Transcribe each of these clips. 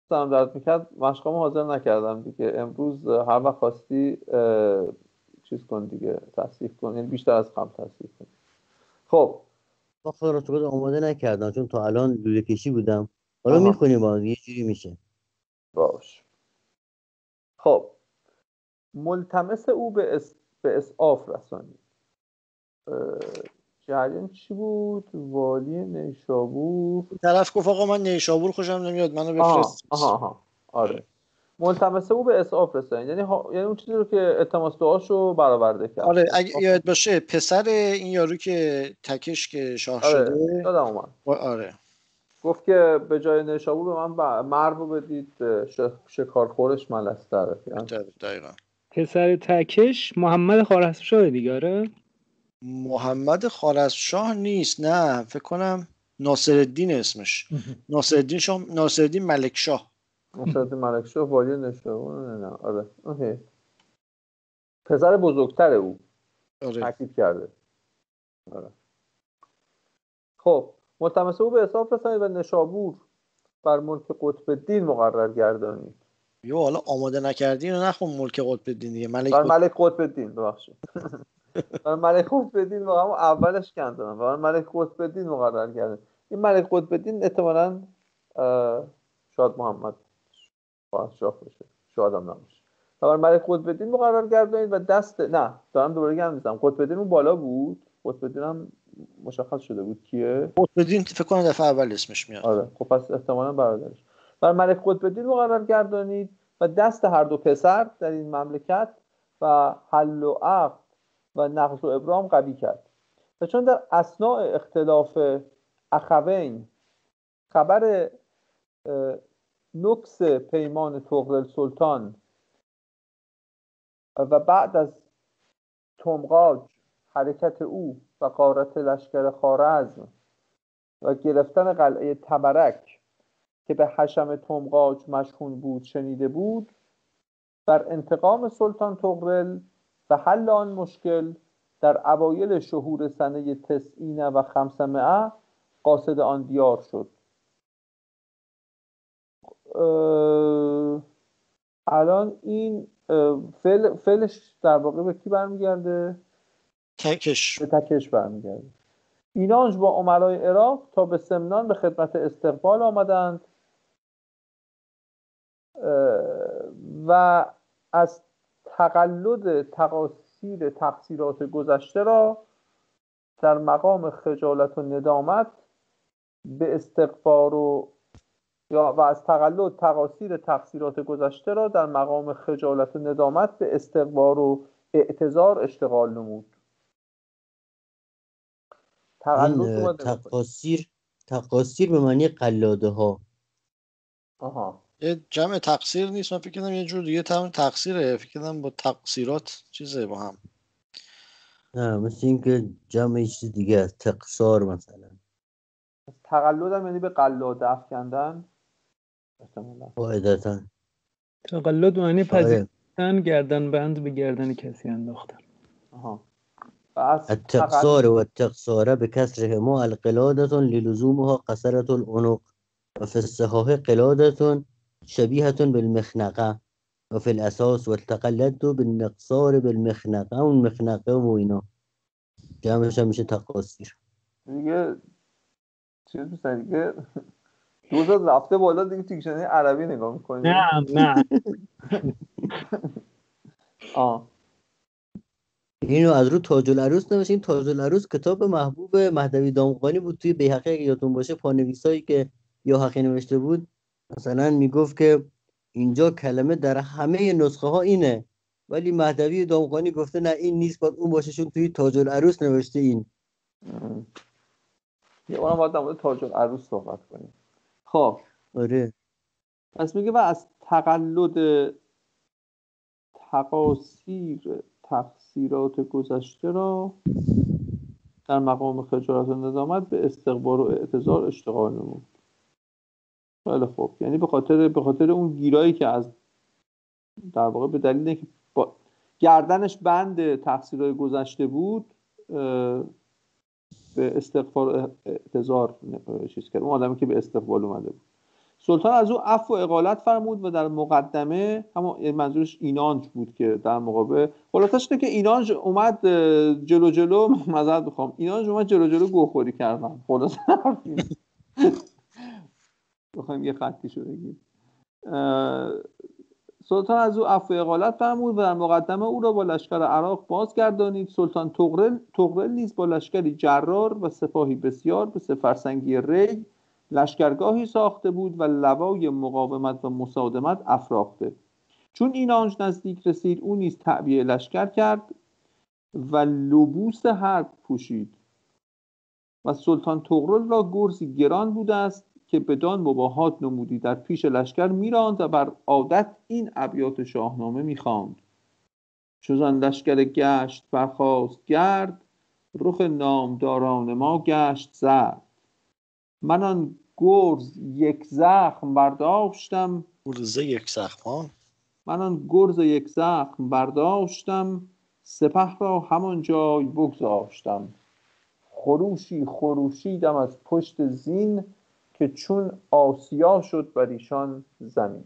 دستم درد میکرد مشقامو حاضر نکردم دیگه. امروز هر وقت خواستی چیز کن دیگه، تصحیح کن، یعنی بیشتر از قبل تصحیح کن. خب آخه رو تو آماده نکردم چون تا الان لوله کشی بودم. حالا آها. میخونیم باز یه جوری میشه. باش. خب ملتمس او به اسعاف رسانید. جریان چی بود؟ والی نیشابور طرف گفت آقا من نیشابور خوشم نمیاد منو بفرست. آها. آره. ملتمس او به اسعاف رسانید، یعنی یعنی اون چیزی رو که التماس دعاشو برآورده کرد. آره اگه یاد باشه پسر این یارو که تکش که شاه آره. شده. دادم اومد. آره. گفت که به جای نیشابور به من مرو بدید، شکارخورش ملستره. دقیقا. پسر تکش محمد خوارزمشاه دیگه. آره محمد خوارزمشاه نیست، نه فکر کنم ناصرالدین اسمش. ناصرالدین ملک شاه. ناصرالدین ملک شاه والی نیشابور. نه آره اوکی. پسر بزرگتر او. آره. تاکید کرده. آره. خب ملتمس او به اسعاف رسانید و نیشابور بر ملک قطب الدین مقرر گردانید. یو حالا آماده نکردین و نخون ملک قطب الدین دیگه. بر ملک قطب الدین ببخشید. بر ملک قطب الدین واقعا اولش کندم. بر ملک قطب الدین مقرر گردانید. این ملک قطب الدین احتمالاً شاد محمد شاه باشه، شادم نمیشه. بر ملک قطب الدین مقرر گردانید و دست نه دارم دوباره گم میزنم. قطب الدین اون بالا بود. قطب الدین هم مشخص شده بود کیه. قطب الدین فکر کنم دفعه اول اسمش میاد. آره خب پس احتمالاً برادرش. بر ملک قطب الدین مقرر گردانید و دست هر دو پسر در این مملکت و حل و عقد و نقض و ابرام قوی کرد. و چون در اثناء اختلاف اخوین خبر نکس پیمان طغرل سلطان و بعد از تمغاج حرکت او و غارت لشکر خوارزم و گرفتن قلعه تبرک که به حشم تمغاج مشهون بود شنیده بود، بر انتقام سلطان طغرل و حل آن مشکل در اوایل شهور سنه 90 و 500 قاصد آن دیار شد. الان این فعلش در واقع به کی برمیگرده؟ تکش. به تکش برمیگرده. اینانج با امرای عراق تا به سمنان به خدمت استقبال آمدند و از تقلد تقاصیر تقصیرات گذشته را در مقام خجالت و ندامت به استغفار و از تقلد تقاصیر تقصیرات گذشته را در مقام خجالت و ندامت به استغفار و اعتذار اشتغال نمود. این تقاصیر به معنی قلاده ها. آها. یه جمع تقصیر نیست، من فکر کردم یه جور دیگه تقصیره، فکر کردم با تقصیرات چیزه با هم. نه مثل این که جمع چیز دیگه است، تقصار مثلا. تقلد هم یعنی به قلاده افکندن قاعدتا. تقلد معنی پذیرفتن، گردن بند به گردن کسی انداختن. آها. التقصار و التقصار بكسرهما القلادة للزومها قصرة العنق وفي الصحاح قلادة شبيهة بالمخنقة وفي الأساس والتقلد بالنقصار بالمخنقة والمخنقة وإنا جمعش میشه تقاصیر. دیگه چیز میسن دیگه دوزاد رفته بالا دیگه دیکشنری عربی نگاه میکنی؟ نه اینو از رو تاج العروس نوشتین. تاج العروس کتاب محبوب مهدوی دامغانی بود. توی بیهقی اگه یادتون باشه پانویسایی که بیهقی نوشته بود مثلا میگفت که اینجا کلمه در همه نسخه ها اینه، ولی مهدوی دامغانی گفته نه این نیست، باید اون باشه، چون توی تاج العروس نوشته این. اونم باید در مورد تاج العروس صحبت کنیم. خب آره. پس میگه و از تقلد تقاصیر تقصیرات گذشته را در مقام خجالت و ندامت به استغفار و اعتذار اشتغال نمود. خیلی خوب، یعنی به خاطر اون گیرایی که از در واقع به دلیل اینکه گردنش بند تقصیرات گذشته بود به استغفار و اعتذار چیز کرد. اون آدمی که به استقبال اومده بود. سلطان از او عفو و اقالت فرمود و در مقدمه، همون منظورش اینانج بود که در مقابل، خلاصش اینه که اینانج اومد جلو معذرت میخوام، اینانج اومد جلو گوخوری کردن. خلاص بخوایم یه خطیشو بگیم، سلطان از او عفو و اقالت فرمود و در مقدمه او را با لشکر عراق بازگردانید. سلطان طغرل نیز با لشکری جرار و سپاهی بسیار به سه فرسنگی ری لشکرگاهی ساخته بود و لوای مقاومت و مصادمت افراخته. چون اینانج نزدیک رسید، او نیز تعبیه لشکر کرد و لبوس حرب پوشید و سلطان طغرل را گرزی گران بوده است که بدان مباهات نمودی در پیش لشکر میراند و بر عادت این ابیات شاهنامه میخواند: چون لشکر گشت برخاست گرد، رخ نامداران ما گشت زرد. من آن گرز یک زخم برداشتم، من آن گرز یک زخم برداشتم، سپه را همان جای بگذاشتم. خروشی خروشیدم از پشت زین، که چون آسیا شد بر ایشان زمین.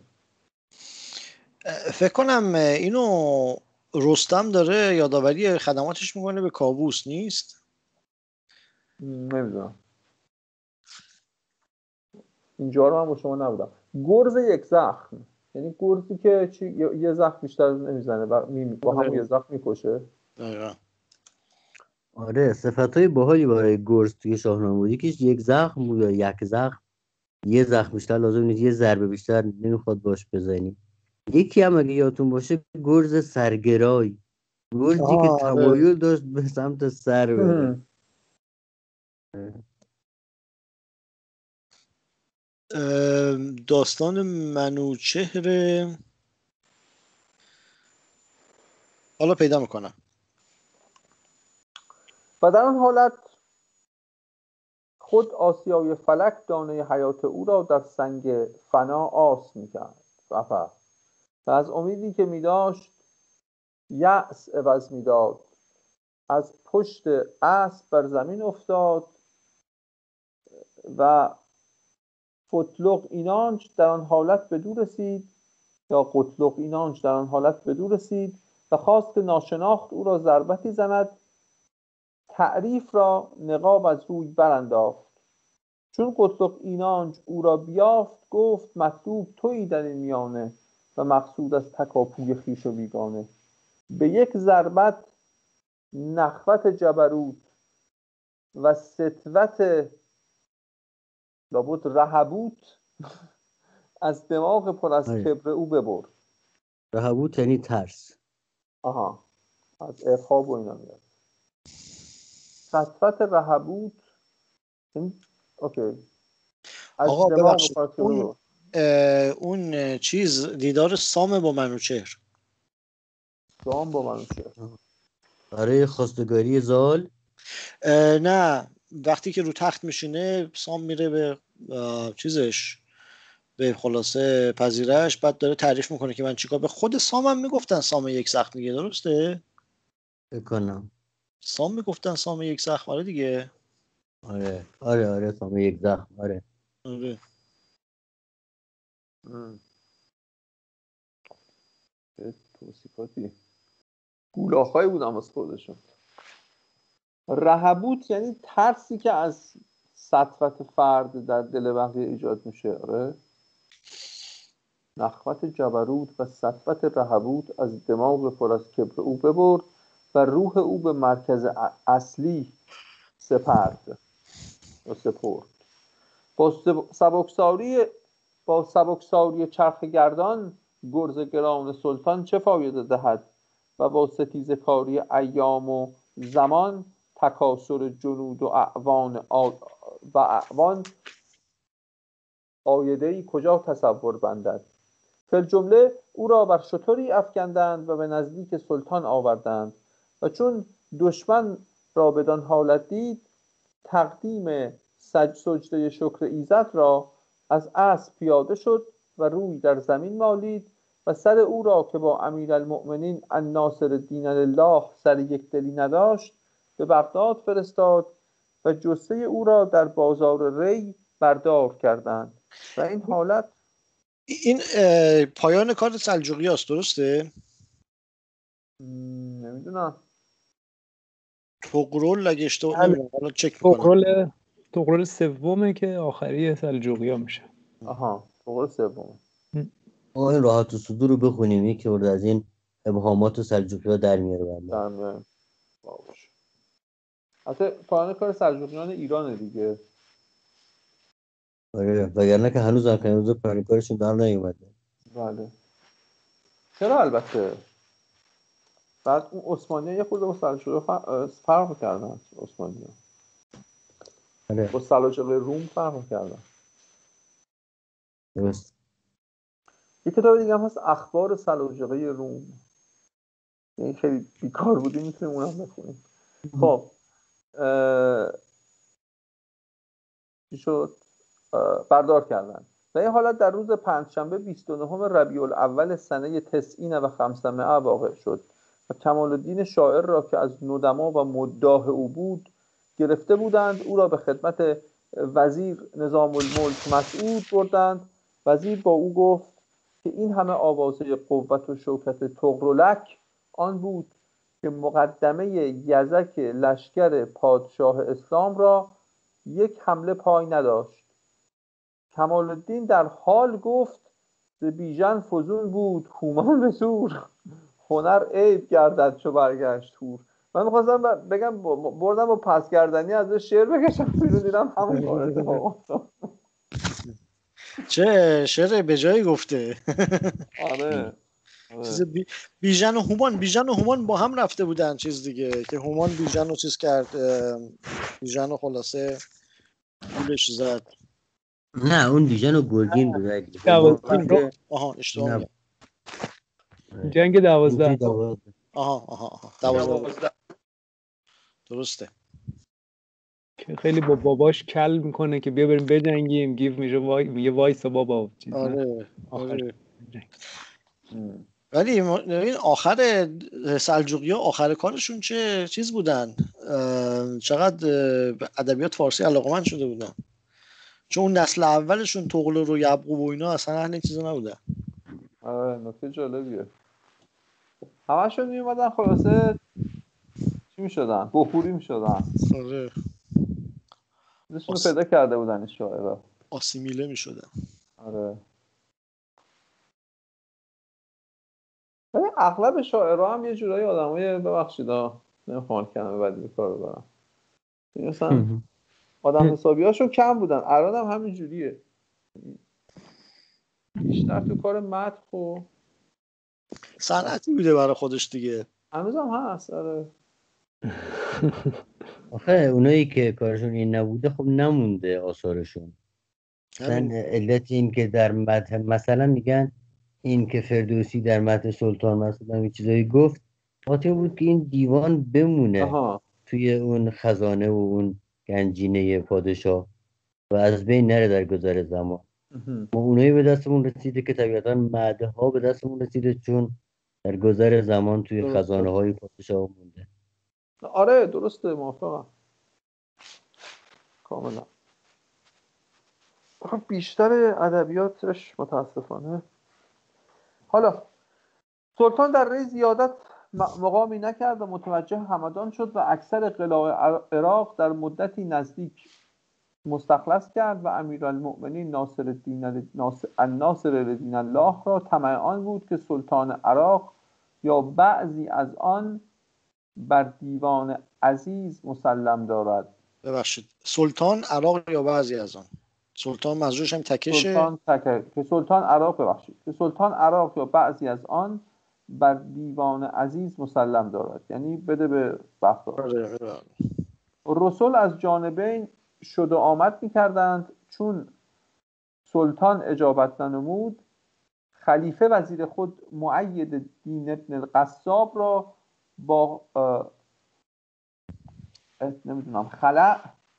فکر کنم اینو رستم داره یادآوری خدماتش میکنه به کاووس، نیست؟ نمیدونم، اینجا رو من با شما نبودم. گرز یک زخم یعنی گرزی که یه زخم بیشتر نمیزنه و با همون یه زخم میکشه. آره، صفتای باحالی برای گرز توی شاهنامه بود. یکیش یک زخم بود یا یک زخم، یه زخم بیشتر لازم نیست، یه ضربه بیشتر نمیخواد باش بزنی. یکی هم اگه یادتون باشه گرز سرگرای، گرزی که تمایل داشت به سمت سر بره. داستان منوچهر حالا پیدا میکنم. و در آن حالت خود آسیای فلک دانه حیات او را در سنگ فنا آس میکرد و از امیدی که میداشت یأس عوض میداد. از پشت اسب بر زمین افتاد و فتلق اینانج در آن حالت بدو رسید، یا قتلق اینانج در آن حالت بدو رسید و خواست که ناشناخت او را ضربتی زند. تعریف را نقاب از روی برانداخت. چون قتلق اینانج او را بیافت، گفت مطلوب تویی در این میانه و مقصود از تکاپوی خویش و بیگانه. به یک ضربت نخوت جبروت و سطوت لابد رهبوت از دماغ پر از کبر او ببرد. رهبوت یعنی ترس. از ارهاب و اینا میاد. سطوت رهبوت اوکی. از آقا ببخشید، اون چیز دیدار سام با منوچهر. سام با منوچهر برای خواستگاری زال؟ نه، وقتی که رو تخت میشینه سام میره به چیزش، به خلاصه پذیرش، بعد داره تعریف میکنه که من چیکار. به خود سام هم میگفتن سام یک زخم دیگه، درسته؟ بکنم سام میگفتن سام یک زخم. آره دیگه. آره سام یک زخم. آره توصیفاتی گولاخایی بودم از خودشون. رهبوت یعنی ترسی که از سطوت فرد در دل بقیه ایجاد میشه. آره، نخوت جبروت و سطوت رهبوت از دماغ پر از کبر او ببرد و روح او به مرکز اصلی سپرد. با سبکساری چرخ گردان گرز گران سلطان چه فایده دهد و با ستیزه کاری ایام و زمان تکاسر جنود و اعوان آیده‌ای کجا تصور بندد. فی الجمله او را بر شتری افکندند و به نزدیک سلطان آوردند و چون دشمن را بدان حالت دید، تقدیم سجده شکر ایزد را از اسب پیاده شد و روی در زمین مالید و سر او را که با امیرالمؤمنین الناصرالدین الله سر یک دلی نداشت به بغداد فرستاد و جثه او را در بازار ری بردار کردند و این حالت این پایان کار سلجوقی هست، درسته؟ نمیدونم. طغرل اگه اشتباه نمیدونم، حالا چک میکنم. طغرل سومه که آخری سلجوقیا میشه. آها، طغرل سوم. این راحت الصدور رو بخونیم، یکی ورد از این ابهامات سلجوقی‌ها در میاره بنده. باشه. حتی پایان کار سلجوقیان ایرانه دیگه. آره، وگرنه که هنوز هم که هنوز پایان کارشون در نیومده. بله. چرا البته بعد اون عثمانی‌ها یه خورده با سلجوقی‌ها فرق کردن. عثمانی‌ها آره با سلاجقه روم فرق کردن. درست. یه کتاب دیگه هم هست، اخبار سلاجقه روم. این خیلی بیکار بودیم، میتونیم اونم بخونیم. خب چی شد؟ بردار کردن. در این حالت در روز پنجشنبه 29 ربیع الاول سنه 90 و 500 واقع شد و کمال الدین شاعر را که از ندما و مداح او بود گرفته بودند، او را به خدمت وزیر نظام الملک مسعود بردند. وزیر با او گفت که این همه آوازه قوت و شوکت طغرلک آن بود که مقدمه یزک لشکر پادشاه اسلام را یک حمله پای نداشت. کمال الدین در حال گفت ز بیژن فزون بود هومان به زور، هنر عیب گردد چو برگشت هور. من می‌خواستم بگم بردم با پس گردنی ازش شعر بکشم، دیدم همون کار اتفاق افتاد. چه شعر به جایی گفته. آره. چیز بیژن و هومان با هم رفته بودن چیز دیگه، که هومان بیژن رو چیز کرد، بیژن رو خلاصه گولش زد. نه اون بیژن و گرگین بود اگه. آها اشتباه میگم. جنگ 12. آها 12 درسته. که خیلی با باباش کل میکنه که بیا بریم بجنگیم، گیف میشه میگه وایسا بابا چیز. آره. ولی این آخر سلجوقی‌ها آخر کارشون چه چیز بودن، چقدر ادبیات فارسی علاقه‌مند شده بودن، چون اون نسل اولشون طغرل و یعقوب و اینا اصلا اهل این چیزا نبودن. آره نکته جالبیه. همشون میومدن خلاصه چی میشدن؟ بخوری میشدن. آره. چیزشون رو پیدا کرده بودن این شاعرها. آسیمیله میشدن. آره. ولی اغلب شاعرها هم یه جورایی آدمای ببخشید نمیخوام کلمه بدی به کار ببرم، مثلا آدم حسابیاشون کم بودن. الان هم همین جوریه، بیشتر تو کار مدح و صنعتی بوده برای خودش دیگه. هنوز هم هست. آره. آخه اونایی که کارشون این نبوده خب نمونده آثارشون. مثلا علت این که در متن مثلا میگن این که فردوسی در متن سلطان مثلا این چیزایی گفت خاطر بود که این دیوان بمونه توی اون خزانه و اون گنجینه پادشاه و از بین نره در گذر زمان. ما اونایی به دستمون رسیده که طبیعتا مدح ها به دستمون رسیده چون در گذر زمان توی خزانه های پادشاه مونده. آره درسته، موافقم کاملا. بیشتر ادبیاتش متاسفانه. حالا سلطان در ری زیادت مقامی نکرد و متوجه همدان شد و اکثر قلاع عراق در مدتی نزدیک مستخلص کرد و امیرالمؤمنین ناصرالدین الله را طمع آن بود که سلطان عراق یا بعضی از آن بر دیوان عزیز مسلم دارد. ببخشید سلطان عراق یا بعضی از آن؟ سلطان منظورش هم تکشه؟ سلطان عراق یا بعضی از آن بر دیوان عزیز مسلم دارد، یعنی بده به بغداد. رسول از جانبین شد و آمد می‌کردند. چون سلطان اجابت ننمود، خلیفه وزیر خود مؤید دین ابن القصاب را با نمیدونم خلع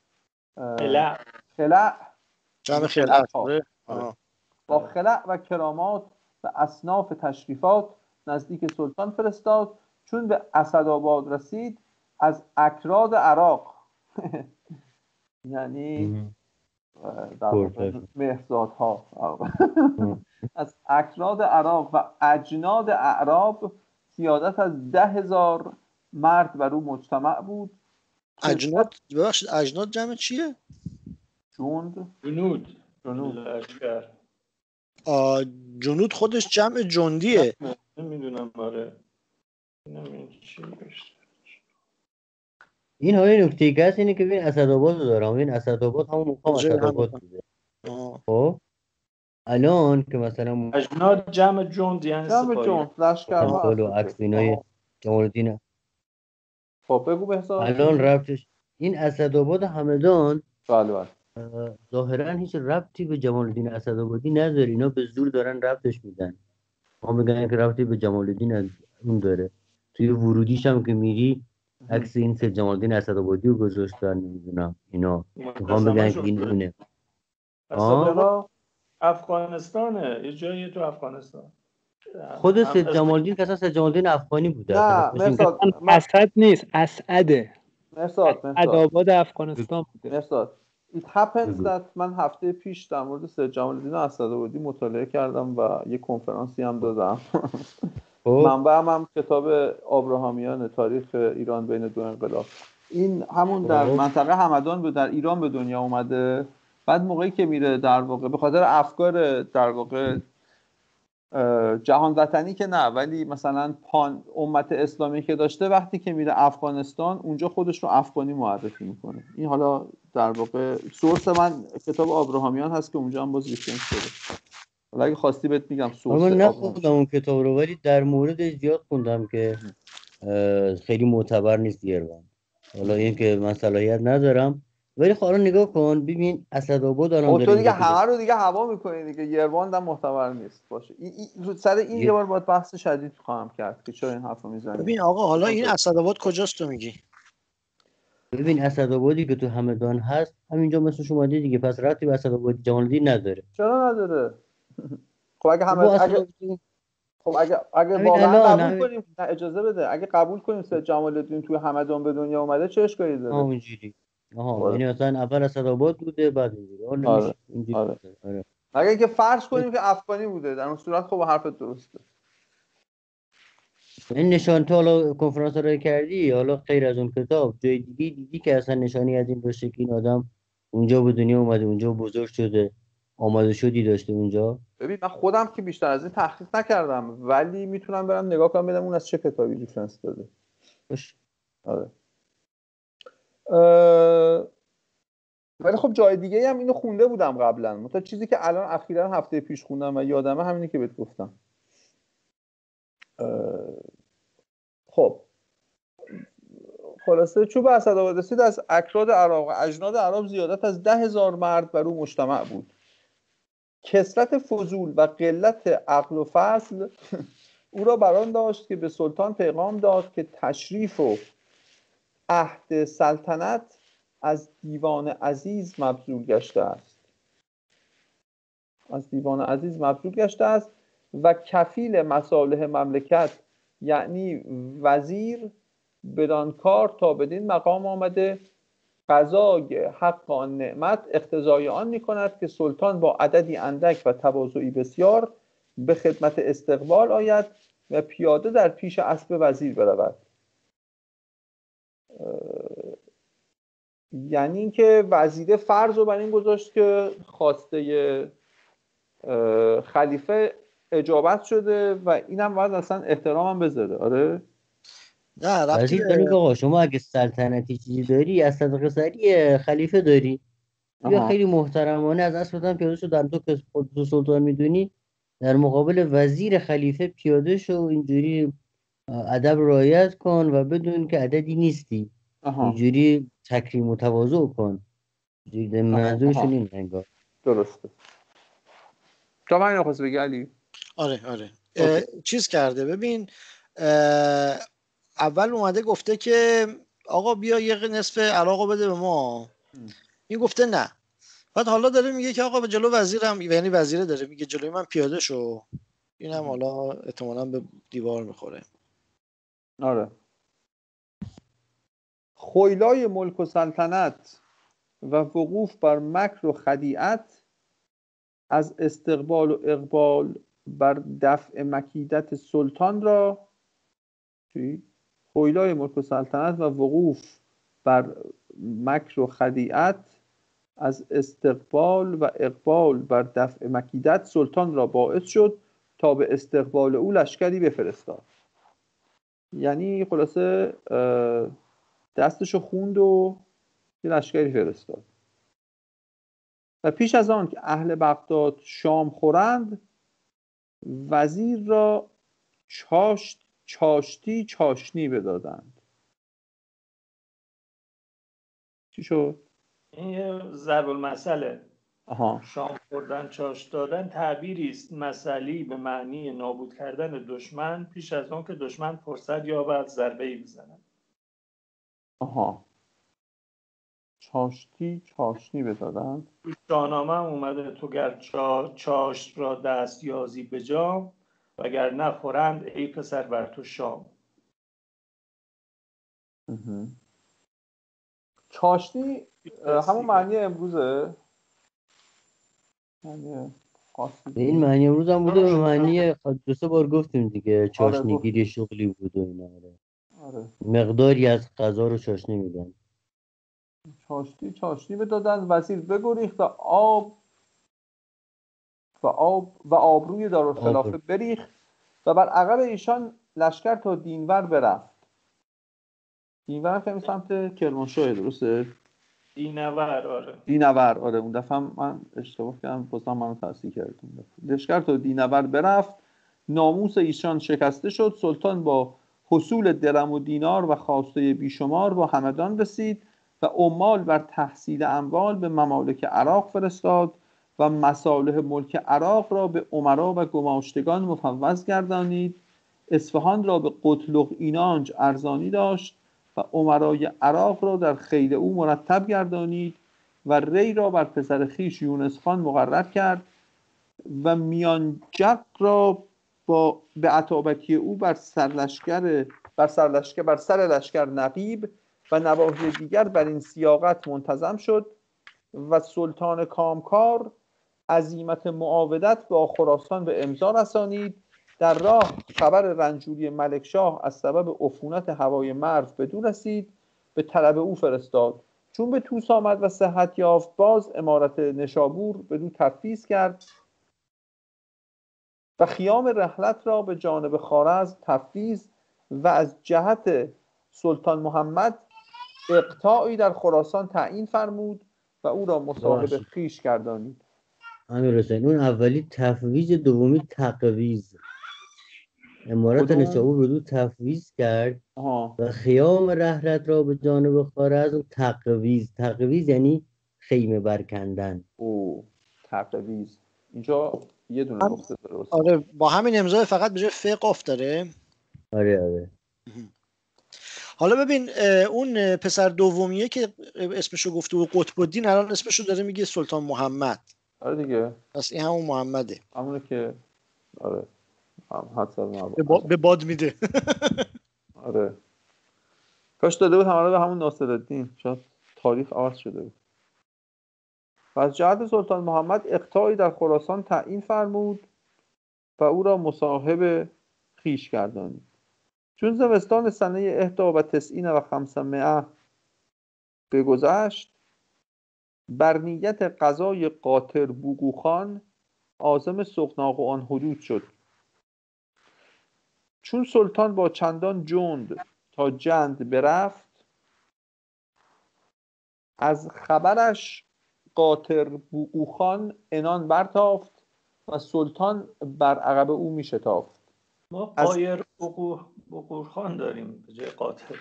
جمع خلعت با خلع و کرامات و اصناف تشریفات نزدیک سلطان فرستاد. چون به اسدآباد رسید از اکراد عراق یعنی در واقع مهرزادها از اکراد عرب و اجناد اعراب زیادت از 10,000 مرد بر او مجتمع بود. اجناد ببخشید اجناد جمع چیه؟ جنود لشکر. جنود خودش جمع جندیه. نمیدونم. آره نمیدونم چی بشه. این های نکته که هست اینه که ببین اسدآباد رو دارم. این اسدآباد همون مقام اسدآباد بوده. خب الان که مثلا اجناد جمع جند یعنی سپاهی، لشکر و عکس اینای جمال الدین. خب بگو بهزاد. الان ربطش این اسدآباد همدان بله ظاهرا هیچ ربطی به جمال الدین اسدآبادی نداره. اینا به زور دارن ربطش میدن. ما میگن که ربطی به جمال الدین اون داره. توی ورودیش هم که میری عکس این سید جمال الدین اسدآبادی رو گذاشتن. نمیدونم اینا میخوام بگن که این اونه. افغانستانه، یه جایی تو افغانستان. خود سید جمال الدین که اصلا سید جمال الدین افغانی بوده. نه مرساد اسد نیست، اسعده. مرساد افغانستان بوده. مرساد It happens that من هفته پیش در مورد سید جمال الدین اسدآبادی مطالعه کردم و یه کنفرانسی هم دادم. منبعم هم کتاب آبراهامیان تاریخ ایران بین دو انقلاب. این همون در منطقه همدان به در ایران به دنیا اومده. بعد موقعی که میره در واقع به خاطر افکار در واقع جهان وطنی که نه، ولی مثلا امت اسلامی که داشته، وقتی که میره افغانستان اونجا خودش رو افغانی معرفی میکنه. این حالا در واقع سورس من کتاب آبراهامیان هست که اونجا هم باز ریفرنس شده. حالا اگه خواستی بهت میگم سورس. من نخوندم اون کتاب رو ولی در مورد زیاد خوندم که خیلی معتبر نیست دیربان. حالا این که من صلاحیت ندارم ولی حالا نگاه کن ببین اسدآباد الان داره. تو دیگه همه رو دیگه هوا میکنی دیگه. یروان هم معتبر نیست باشه. سر این یه بار باید بحث شدید خواهم کرد که چرا این حرفو میزنی. ببین آقا حالا این اسدآباد کجاست تو میگی؟ ببین اسدآبادی که تو همدان هست همینجا مثل شما دیگه، پس ربطی به اسدآباد جمال الدین نداره. چرا نداره؟ خب اگه اگه واقعا قبول کنیم، اجازه بده، اگه قبول کنیم سید جمال الدین توی همدان به دنیا اومده چه اشکالی داره؟ اونجوری یعنی مثلا اول اسدآباد بوده بعد اینجوری. آره. اگه اینکه فرض کنیم که افغانی بوده، در اون صورت خب حرفت درسته. این نشان تو حالا کنفرانس رو کردی، حالا غیر از اون کتاب جای دیگه دیدی که اصلا نشانی از این باشه که این آدم اونجا به دنیا اومده، اونجا بزرگ شده، آماده شدی داشته اونجا؟ ببین من خودم که بیشتر از این تحقیق نکردم ولی میتونم برم نگاه کنم ببینم اون از چه کتابی ریفرنس داده. باشه. آره. ولی خب جای دیگه هم اینو خونده بودم قبلا. مثلا چیزی که الان اخیراً هفته پیش خوندم و یادمه همینی که بهت گفتم. خب خلاصه چوب اسدآباد رسید از اکراد عرب و اجناد عرب زیادت از 10,000 مرد بر او مجتمع بود. کثرت فضول و قلت عقل و فضل او را بران داشت که به سلطان پیغام داد که تشریف و عهد سلطنت از دیوان عزیز مبذول گشته است. و کفیل مصالح مملکت یعنی وزیر بدان کار تا بدین مقام آمده قضای حق آن نعمت اقتضای آن می‌کند که سلطان با عددی اندک و تواضعی بسیار به خدمت استقبال آید و پیاده در پیش اسب وزیر برود. یعنی اینکه وزیر فرض رو بر این گذاشت که خواسته خلیفه اجابت شده و اینم باید اصلا احترام هم بذاره. آره نه ربطی داره آقا. شما اگه سلطنتی چیزی داری از صدقه سری خلیفه داری یا خیلی محترمانه از اسب آدم پیاده شو، در تو که خودتو سلطان میدونی در مقابل وزیر خلیفه پیاده شو، اینجوری ادب رعایت کن و بدون که عددی نیستی. اینجوری تکریم و تواضع کن. منظورشون این انگار. درسته. تا من اینو خواست بگی علی. آره چیز کرده. ببین اول اومده گفته که آقا بیا یه نصف عراقو بده به ما. این گفته نه. بعد حالا داره میگه که آقا به جلو وزیرم، یعنی وزیره داره میگه جلوی من پیاده شو. اینم حالا احتمالاً به دیوار میخوره. آره. خویلای ملک و سلطنت و وقوف بر مکر و خدیعت، از استقبال و اقبال بر دفع مکیدت سلطان را خویلای ملک و سلطنت و وقوف بر مکر و خدیعت از استقبال و اقبال بر دفع مکیدت سلطان را باعث شد تا به استقبال او لشکری بفرستاد. یعنی خلاصه دستشو خوند و یه لشکری فرستاد. و پیش از آن که اهل بغداد شام خورند، وزیر را چاشتی چاشنی بدادند. چی شد؟ این یه ضرب المثله. آها. شام خوردن چاش دادن تعبیری است مثلی به معنی نابود کردن دشمن پیش از آن که دشمن فرصت یابد ضربه‌ای بزند. آها. چاشتی چاشنی بدادند. تو شاهنامه هم اومده تو گر چاشت را دست یازی به جام وگر نخورند ای پسر بر تو شام. چاشتی همون معنی امروزه؟ معنی خاصی این معنی امروز هم بوده، به معنی دو سه بار گفتیم دیگه، چاشنیگیری شغلی بود و اینا. آره. مقداری از غذا رو چاشنی میدن. چاشنی بدادن. وزیر بگریخت و آبروی دارالخلافه بریخت و بر عقب ایشان لشکر تا دینور برفت. دینور که سمت کرمانشاه، درسته؟ دینور آره. اون دفعه من اشتباه کردم، بازم منو تصحیح کردم. لشکر تا دینور برفت، ناموس ایشان شکسته شد. سلطان با حصول درم و دینار و خواسته بیشمار با همدان رسید و عمال بر تحصیل اموال به ممالک عراق فرستاد و مصالح ملک عراق را به امرا و گماشتگان مفوض گردانید. اصفهان را به قتلغ اینانج ارزانی داشت و امرای عراق را در خیل او مرتب گردانید و ری را بر پسر خویش یونس خان مقرر کرد و میانجق را به عطابکی او بر سر لشکر نقیب و نواحی دیگر بر این سیاقت منتظم شد و سلطان کامکار عزیمت معاودت با خراسان به امضا رسانید. در راه خبر رنجوری ملکشاه از سبب عفونت هوای مرو بدو رسید، به طلب او فرستاد. چون به طوس آمد و صحت یافت، باز امارت نشابور بدو تفویض کرد و خیام رحلت را به جانب خوارزم تفویض و از جهت سلطان محمد اقطاعی در خراسان تعیین فرمود و او را مصاحب خویش گردانید. امیرحسین، اون اولی تفویض، دومی تقویض. امارت نشابور بدو تفویض کرد و خیام رحلت را به جانب خوارزم تقویض یعنی خیمه برکندن. تقویض اینجا یه دونه نقطه درست. آره، با همین امضا فقط به جای ف قاف داره. آره. حالا ببین، اون پسر دومیه که اسمشو گفته بود قطب الدین، الان اسمشو داره میگه سلطان محمد. آره دیگه، پس این همون محمده، همونه که آره به باد میده. آره، کاش داده بود همه به همون ناصرالدین، شاید تاریخ عوض شده بود. پس جهت سلطان محمد اقطاعی در خراسان تعیین فرمود و او را مصاحب خویش گردانید. چون زمستان سنه 91 و 500 بگذشت، بر نیت قضای قاطر بوقوخان عازم سغناق آن حدود شد. چون سلطان با چندان جند تا جند برفت، از خبرش قاطر بوقوخان عنان برتافت و سلطان بر عقب او می شتافت. ما قایر بوقوخان داریم به جای قاطر.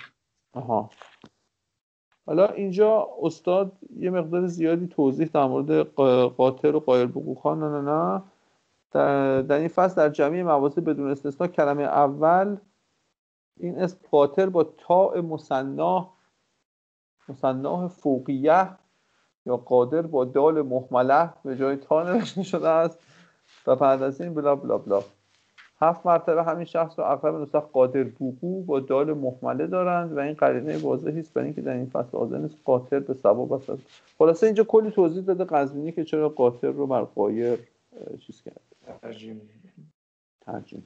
حالا اینجا استاد یه مقدار زیادی توضیح در مورد قاطر و قایر بوقوخان نه در این فصل در جمعی مواضع بدون استثنا کلمه اول این اسم قاطر با تاء مثناه فوقیه یا قادر با دال مهمله به جای تا نوشته شده است و بعد از این بلا بلا بلا. 7 مرتبه همین شخص رو اغلب نسخ قادر بوقو با دال مهمله دارند و این قرینه واضحی است برای اینکه در این فصل واضح نیست قاطر به ثواب است. خلاصه اینجا کلی توضیح داده قزوینی که چرا قاطر رو بر قایر چیز کرد، ترجمه.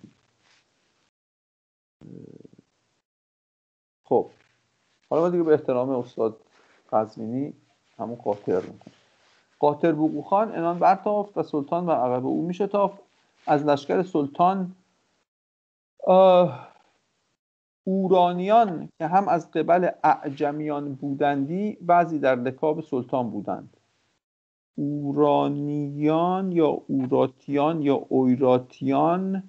خب حالا ما دیگه به احترام استاد قزوینی همون قاطر رو میکنیم. قاطر بوقو خان عنان برتافت و سلطان بر عقب او میشتافت. از لشکر سلطان اورانیان که هم از قبل اعجمیان بودندی بعضی در رکاب سلطان بودند. اورانیان یا اوراتیان یا اویراتیان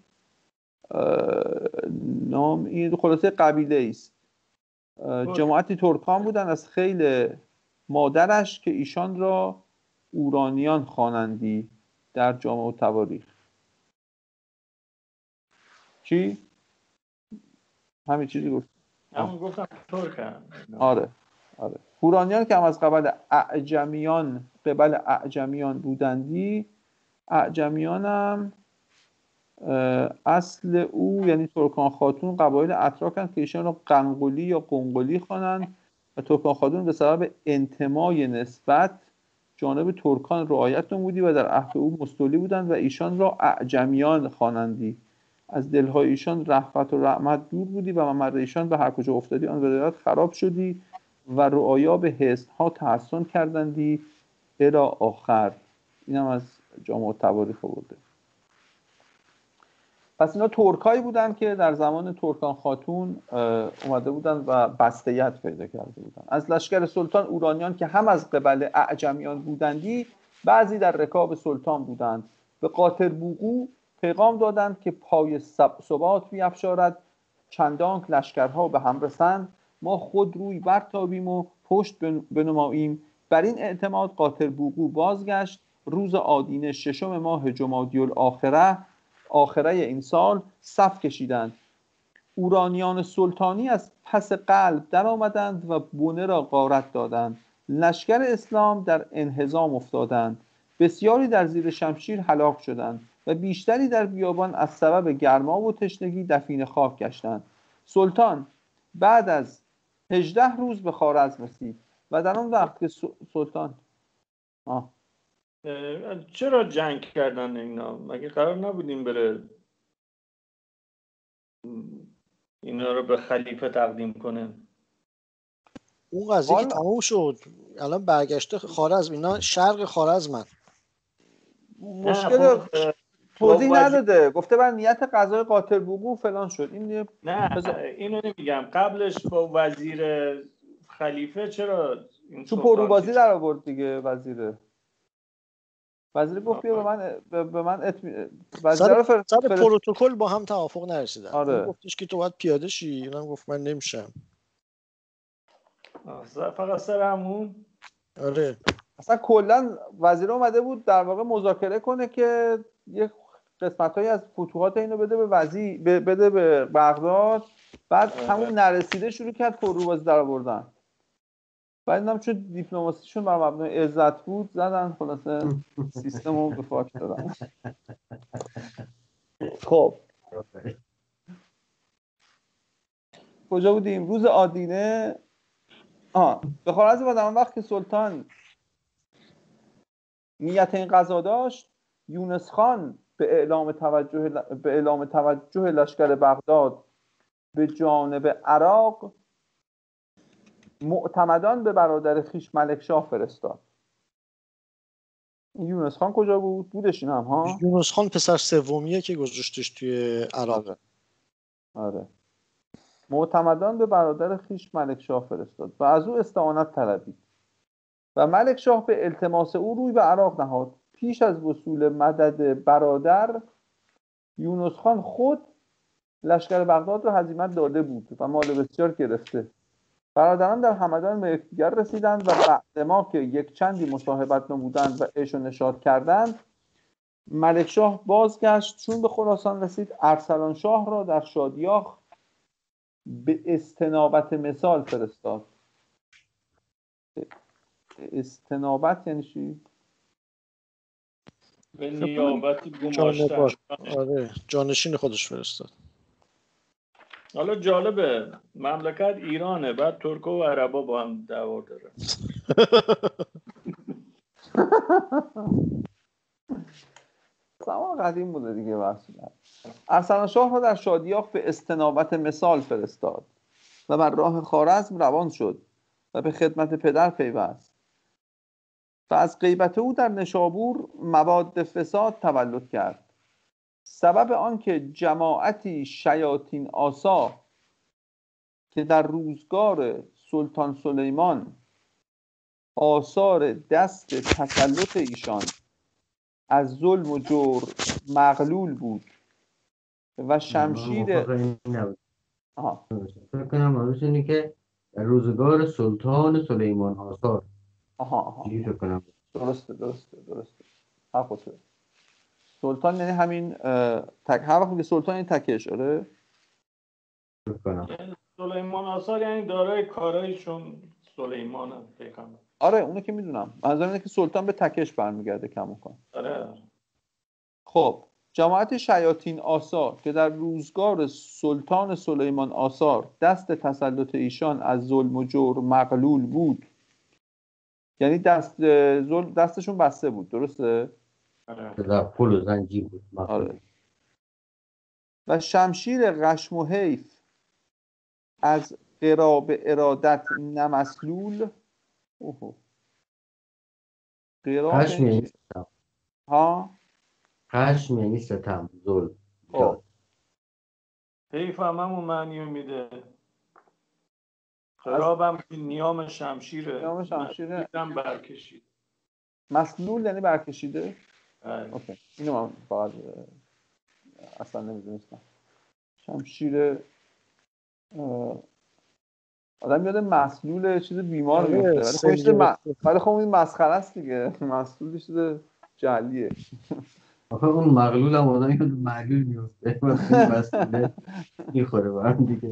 نام این خلاصه قبیله است. جماعتی ترکان بودند از خیل مادرش که ایشان را اورانیان خوانندی در جامع و تواریخ. چی؟ همین چیزی گفت. همون گفتم ترکن. آره. اورانیان که هم از قبل اعجمیان بودندی. اعجمیان هم اصل او یعنی ترکان خاتون قبایل اتراکند که ایشان را قنقلی یا قنقلی خوانند و ترکان خاتون به سبب انتمای نسبت جانب ترکان رعایت نمودی و در عهد او مستولی بودند و ایشان را اعجمیان خوانندی. از دلهای ایشان رحمت و رحمت دور بودی و ممر ایشان به هر کجا افتادی آن ولایت خراب شدی و رعایا به حصنها تحسن کردندی الی آخر. این هم از جامع تواریخ بوده. پس اینا ترکایی بودن که در زمان ترکان خاتون اومده بودن و بستیت پیدا کرده بودن. از لشکر سلطان اورانیان که هم از قبل اعجمیان بودندی بعضی در رکاب سلطان بودند. به قاطر بوقو پیغام دادند که پای ثبات بیفشارد چندانک لشکرها به هم رسند ما خود روی برتابیم و پشت بنماییم. بر این اعتماد قاطر بوقو بازگشت. روز آدینه 6 ماه جمادی الاخره آخره این سال صف کشیدند. اورانیان سلطانی از پس قلب در آمدند و بونه را غارت دادند. لشکر اسلام در انهزام افتادند. بسیاری در زیر شمشیر هلاک شدند و بیشتری در بیابان از سبب گرما و تشنگی دفین خاک گشتند. سلطان بعد از 18 روز به خوارزم رسید و در آن وقت که سلطان چرا جنگ کردن اینا؟ مگه قرار نبودیم بره اینا رو به خلیفه تقدیم کنه؟ اون قضیه که تموم شد الان برگشته خوارزم. اینا شرق خوارزمن. مشکل توضیح نداده، گفته بر نیت قضای قاطر بوقو فلان شد. این نه اینو نمیگم. قبلش با وزیر خلیفه چرا این تو پروبازی در آورد دیگه. وزیر گفت بیا به من سر پروتکل با هم توافق نرسیدن. آره. اون گفتش که تو باید پیاده شی، اینم گفت من نمیشم. فقط سر همون. آره اصلا کلا وزیر اومده بود در واقع مذاکره کنه که یه قسمتایی از فتوحات اینو بده به بغداد. بعد همون نرسیده شروع کرد پروبازی در آوردن. بعد اینم چون دیپلماسیشون بر مبنای عزت بود زدن خلاصه سیستم رو به فاک دادن. خب کجا بودیم؟ روز آدینه به خوارزم و در آن وقت که سلطان نیت این قضا داشت یونس خان به اعلام توجه لشکر بغداد به جانب عراق معتمدان به برادر خویش ملکشاه فرستاد. یونس خان کجا بود؟ بودش این هم ها؟ یونس خان پسر سومیه که گذاشتش توی عراق. آره. معتمدان به برادر خویش ملکشاه فرستاد و از او استعانت طلبید و ملکشاه به التماس او روی به عراق نهاد. پیش از وصول مدد برادر یونس خان خود لشکر بغداد را هزیمت داده بود و مال بسیار گرفته. برادران در همدان به یکدیگر رسیدند و بعد ما که یک چندی مصاحبت نمودند و عیش و نشاط کردند ملکشاه بازگشت. چون به خراسان رسید ارسلان شاه را در شادیاخ به استنابت مثال فرستاد. استنابت یعنی چی؟ به نیابت جانبار. گماشتن. آره جانشین خودش فرستاد. حالا جالبه مملکت ایرانه، بعد ترکا و عربا با هم دعوا داره. زمان قدیم بوده دیگه. ارسلان شاه را در شادیاخ به استنابت مثال فرستاد و بر راه خوارزم روان شد و به خدمت پدر پیوست و از غیبت او در نشابور مواد فساد تولد کرد. سبب آنکه جماعتی شیاطین آسا که در روزگار سلطان سلیمان آثار دست تسلط ایشان از ظلم و جور مغلول بود و شمشیر فکر کنم منظورش اینه که در روزگار سلطان سلیمان آثار. فکر کنم درسته. حق سلطان یعنی همین هر وقت میگه سلطان این تکش. آره سلیمان آثار یعنی دارای کارایشون سلیمان هم پیغمبر. آره اونو که میدونم. منظورم اینه که سلطان به تکش برمیگرده کماکان. آره. خب جماعت شیاطین آسا که در روزگار سلطان سلیمان آثار دست تسلط ایشان از ظلم و جور مغلول بود، یعنی دستشون بسته بود. درسته؟ در پل و زنجیر بود. آره. و شمشیر غشم و حیف از قراب ارادت نمسلول. خشم یعنی ستم. خشم یعنی ستم، ظلم. حیف همون معنی میده. قرابم که نیام شمشیره. نیام شمشیره برکشید. مسلول یعنی برکشیده. اوکی. اینو من فقط اصلا نمیدونستم. شمشیر آدم یاد مسلول چیز بیمار میفته، ولی خب این مسخره است دیگه. مسلول چیز جعلیه. آخه اون مغلول هم آدم یاد معلول میفته. مسئله میخوره برم دیگه.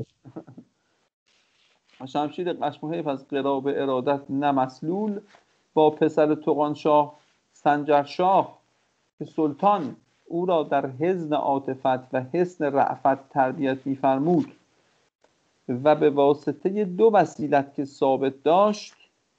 شمشیر غشم و حیف از قراب ارادت نمسلول با پسر توغانشاه سنجرشاه که سلطان او را در حزن عاطفت و حسن رأفت تربیت می‌فرمود و به واسطه دو وسیلت که ثابت داشت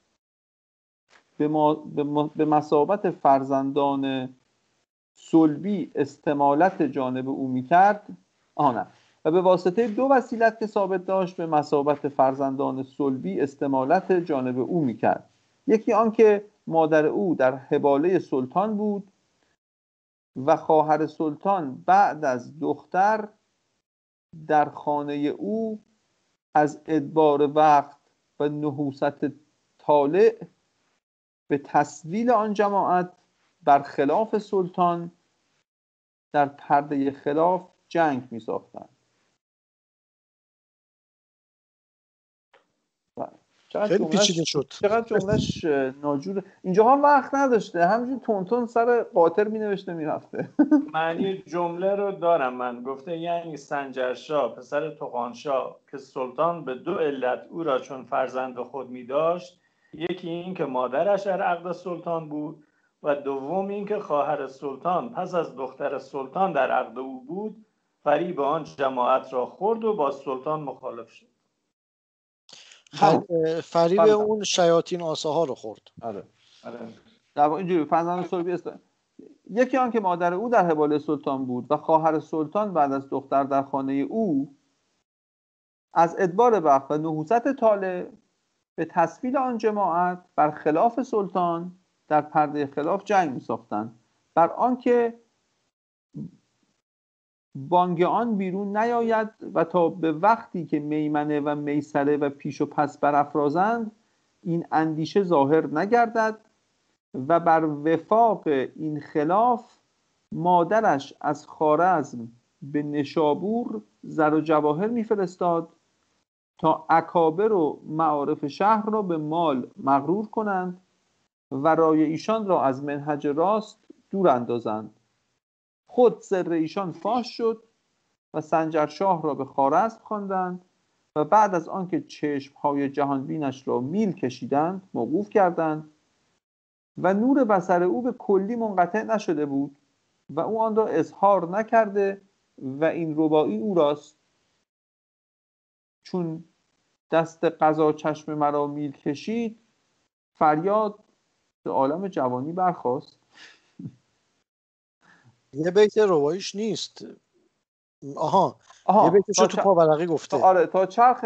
به مثابت فرزندان صلبی استمالت جانب او می‌کرد. و به واسطه دو وسیلت که ثابت داشت به مثابت فرزندان صلبی استمالت جانب او می‌کرد. یکی آن که مادر او در حباله سلطان بود و خواهر سلطان بعد از دختر در خانه او از ادبار وقت و نحوست طالع به تسویل آن جماعت بر خلاف سلطان در پرده خلاف جنگ می ساختند. خیلی پیچیده شد. چقدر جملهش ناجوره. اینجا هم وقت نداشته، همینجور تونتون سر قاطر می نوشته می رفته. معنی جمله رو دارم من. گفته یعنی سنجرشاه پسر توغانشاه که سلطان به دو علت او را چون فرزند خود می داشت، یکی این که مادرش در عقد سلطان بود و دوم این که خواهر سلطان پس از دختر سلطان در عقد او بود، فریب آن جماعت را خورد و با سلطان مخالف شد. فریب اون شیاطین آساها رو خورد. آره. در واقع اینجوری فرزند صلبی است. یکی آن که مادر او در حباله سلطان بود و خواهر سلطان بعد از دختر در خانه او از ادبار وقت و نحوست طالع به تسویل آن جماعت بر خلاف سلطان در پرده خلاف جنگ می ساختند، بر آنکه بانگ آن بیرون نیاید و تا به وقتی که میمنه و میسره و پیش و پس برافرازند این اندیشه ظاهر نگردد و بر وفاق این خلاف مادرش از خوارزم به نشابور زر و جواهر میفرستاد تا اکابر و معارف شهر را به مال مغرور کنند و رای ایشان را از منهج راست دور اندازند. خود سر ایشان فاش شد و سنجرشاه را به خوارزم خواندند و بعد از آنکه چشمهای جهانبینش را میل کشیدند موقوف کردند و نور بصر او به کلی منقطع نشده بود و او آن را اظهار نکرده و این رباعی او راست: چون دست قضا چشم مرا میل کشید، فریاد به عالم جوانی برخاست. یه بیت رباعیش نیست. یه بیتشو تو پاورقی گفته. آره، تا چرخ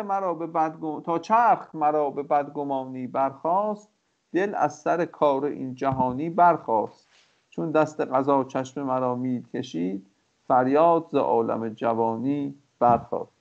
مرا به بدگمانی برخاست، دل از سر کار این جهانی برخاست. چون دست قضا چشم مرا میل کشید، فریاد ز عالم جوانی برخاست.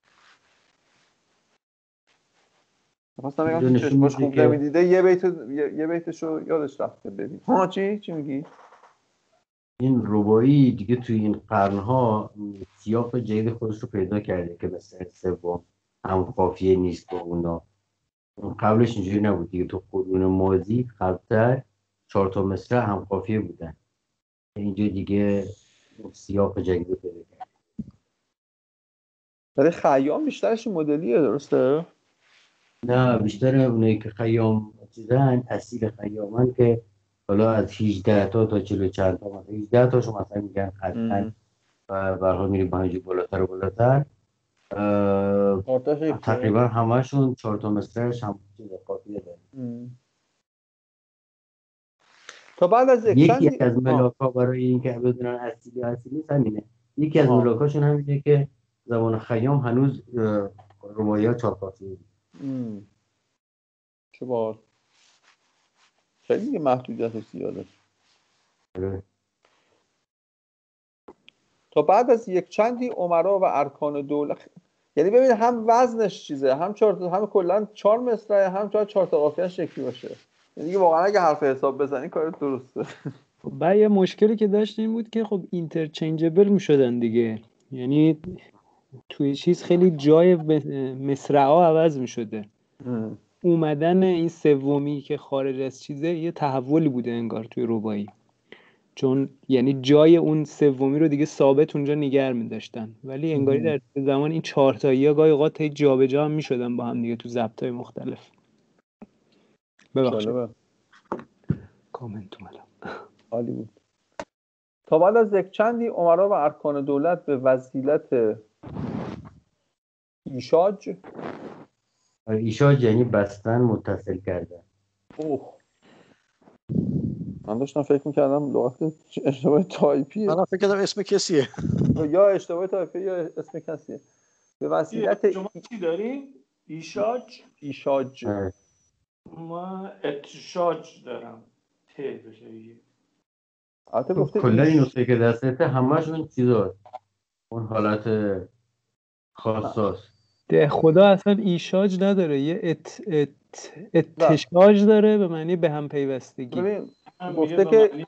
خواستم بگم که چشماش خوب نمیدیده، یه بیتشو یادش رفته. ببین چی میگی؟ این رباعی دیگه توی این قرنها سیاق جدید خودش رو پیدا کرده که مثل سوم هم قافیه نیست با اونا. قبلش اینجوری نبود دیگه. تو قرون ماضی قبلتر 4 تا مصرع هم قافیه بودن. اینجا دیگه سیاق جدید رو پیدا کرده. برای خیام بیشترش مدلیه، درسته؟ نه، بیشتر اونایی که خیام چیزن اصیل خیامن که حالا از 18 تا 40 چند تا، مثلا 18 تاشو مثلا میگن خطن و برها میری با همینجور بالاتر و بالاتر. تقریبا همشون 4 تا مصرعش هم چیز قافیه داره. تا بعد از یکی از ملاک‌ها برای اینکه بدونن اصیل یا اصیل نیست همینه. یکی از ملاک‌هاشون همینه که زمان خیام هنوز رباعیات چاپ قافیه بود. چه بار خیلی دیگه محدودیتش زیاده. تا بعد از یک چندی امرا و ارکان دولت، یعنی ببین هم وزنش چیزه، هم کلا 4 مصرع، هم 4 تا قافیه شکلی باشه. یعنی واقعا اگه حرف حساب بزنی کارت درسته. بعد یه مشکلی که داشت این بود که خب اینترچنجبل میشدن دیگه، یعنی توی چیز خیلی جای مصرع‌ها عوض میشده. اومدن این سومی که خارج از چیزه یه تحولی بوده انگار توی رباعی، چون یعنی جای اون سومی رو دیگه ثابت اونجا نگه می‌داشتن، ولی انگاری در زمان این 4 تایی‌ها گاهی اوقات جابجا هم می‌شدن با هم دیگه تو ضبط‌های مختلف. ببخشید کامنت اومدم. عالی بود. تا بعد از یک چندی امرا و ارکان دولت به وسیلت ایشاج یعنی بستن، متصل کردن. من داشتم فکر میکردم لغت اشتباه تایپیه. من فکر کردم اسم کسیه. یا اشتباه تایپیه یا اسم کسیه. به وسیلت شما چی داریم؟ ایشاج. ما اتشاج دارم. ت بشه. البته گفته کلا این نسخه که دستته همشون چیزاست، اون حالت خاصاست. ده خدا اصلا ایشاج نداره، یه اتشاج داره به معنی به هم پیوستگی. ببین گفته که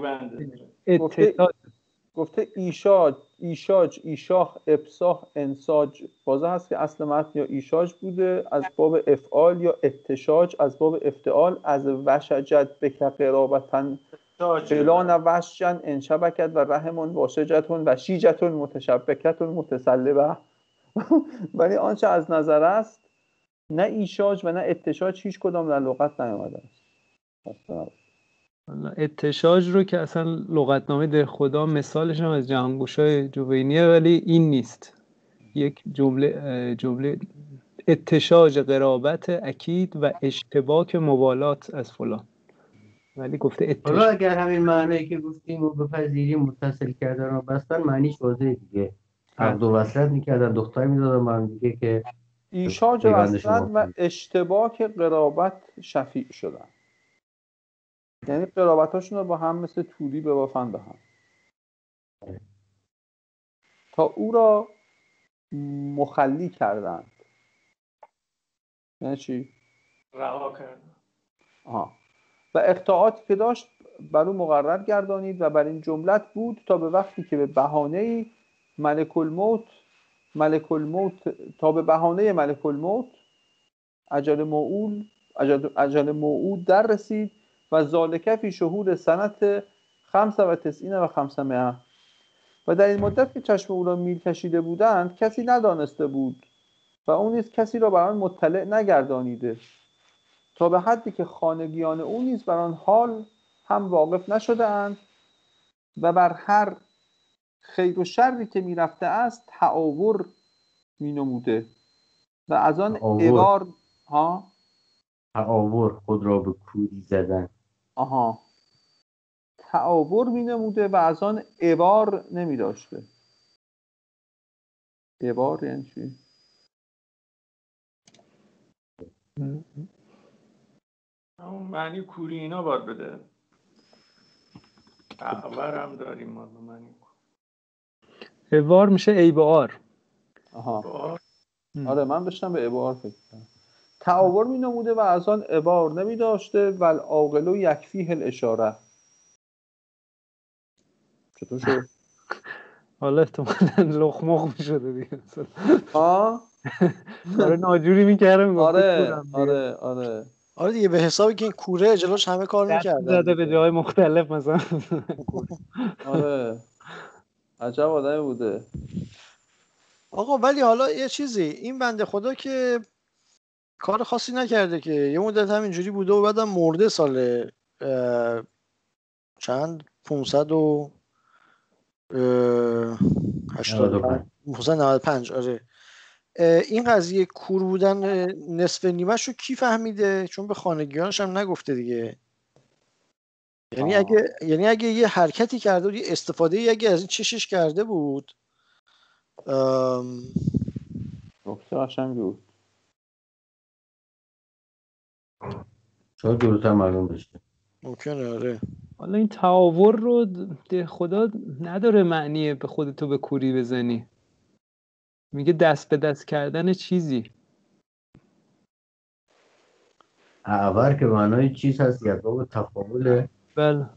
گفته ایشاج، ایشاخ، افصاح، انساج. بازه هست که اصل متن یا ایشاج بوده از باب افعال، یا اتشاج از باب افتعال. از وشجت بک قرابتن فلان وشجن انشبکت و رحمون واشجتون و شیجتون متشبکتون متسلبه. ولی آنچه از نظر است نه ایشاج و نه اتشاج هیچ کدام در لغت نیامده است. اتشاج رو که اصلا لغتنامه در خدا مثالش هم از جهانگوشای جوینیه، ولی این نیست. یک جمله اتشاج قرابت اکید و اشتباک موالات از فلان، ولی گفته اتشاج. حالا اگر همین معنی که گفتیم رو بپذیریم، متصل کردن و بستن، معنیش واضحه دیگه. عقد و وصلت میکردن، دختر میدادن با هم دیگه که ایشاج وصلت و اشتباک قرابت شفیع شدن، یعنی قرابتاشون رو با هم مثل توری ببافن به هم تا او را مخلی کردند. یعنی چی؟ رها کردن. و اقطاعاتی که داشت بر او مقرر گردانید و بر این جملت بود تا به وقتی که به بهانه ملک الموت اجل موعود در رسید و ذالک فی شهور سنت 95 و 500. و در این مدت که چشم او را میل کشیده بودند کسی ندانسته بود و اون نیز کسی را بر آن مطلع نگردانیده تا به حدی که خانگیان او نیز بر آن حال هم واقف نشده‌اند و بر هر خیر و شری که میرفته است تعاور مینموده و از آن عبار تعاور خود را به کوری زدن. تعاور مینموده و از آن عبار نمی داشته. عبار یعنی چی؟ اون معنی کوری اینا باید بده. تعاور هم داریم ما به معنی عبار میشه عیبار. آره من داشتم به عبار فکر کنم. تعاور می نموده و از آن عبار نمی داشته و العاقل یکفیه الاشاره. چطور شد؟ حالا احتمالاً لخمخ شده دیگه. آره ناجوری میکرده میگفته آره دیگه به حسابی که این کوره جلوش همه کار میکردن زده به جای مختلف مثلا. آره عجب آدمی بوده آقا. ولی حالا یه چیزی، این بنده خدا که کار خاصی نکرده که، یه مدت همینجوری بوده و بعدم مرده سال چند 595 آره. این قضیه کور بودن نصف نیمه‌ش رو کی فهمیده؟ چون به خانگیانش هم نگفته دیگه. یعنی اگه یه حرکتی کرده بود، یه استفاده اگه از این چشش کرده بود. نکته قشنگی بود. شاید درست‌تر معلوم بشه. ممکنه آره. حالا این تعاور رو خدا نداره معنی به خودتو به کوری بزنی. میگه دست به دست کردن چیزی. اعور که معنای چیز هست یا باب تفاوله. بله.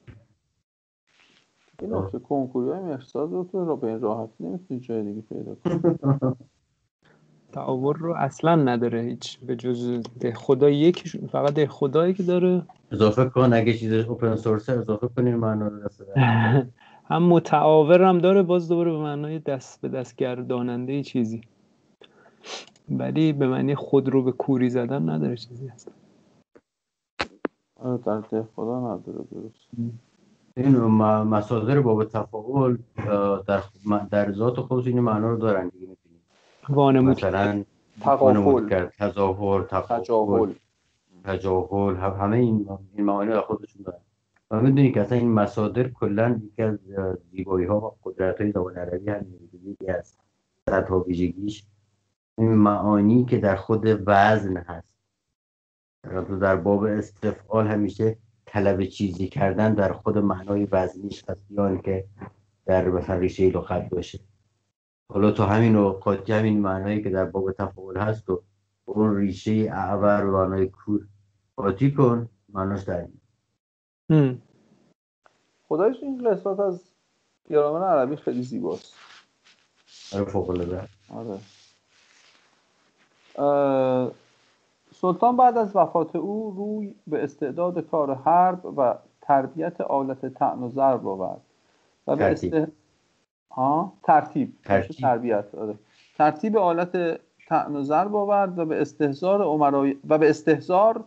این نکته کنکوری های مرساد رو تو را به این راحتی نمیتونی جای دیگه پیدا کنی. تعاور رو اصلا نداره هیچ به جز ده خدا یکیش، فقط ده خدایی که داره. اضافه کن اگه چیزش اوپن سورسه اضافه کنین معنا رو دست هم متعاور هم داره، باز دوباره به معنای دست به دست گرداننده چیزی، ولی به معنی خود رو به کوری زدن نداره چیزی هست. در ده خدا نداره درست. این مصادر باب تفاول در ذات خودش این معنا رو دارن دیگه. می‌بینید وانمود مثلا تغافل کرد، تظاهر، تجاهل همه این معانی رو خودشون دارن. و میدونی که اصلا این مصادر کلا یکی از زیبایی ها و قدرت های زبان عربی همین یکی از صدها ویژگیش این معانی که در خود وزن هست. در باب استفعال همیشه طلب چیزی کردن در خود معنای وزنیش هست، یا که در مثلا ریشه لغت باشه. حالا تو همین معنایی که در باب تفاول هست و اون ریشه اعور و معنای کور قاطی کن، معناش در این. خدایش این قسمت از گرامر عربی خیلی زیباست. آره فوق العاده. آره. سلطان بعد از وفات او روی به استعداد کار حرب و تربیت آلت طعن و ضرب آورد و به ترتیب آلت طعن و ضرب آورد و به استحضار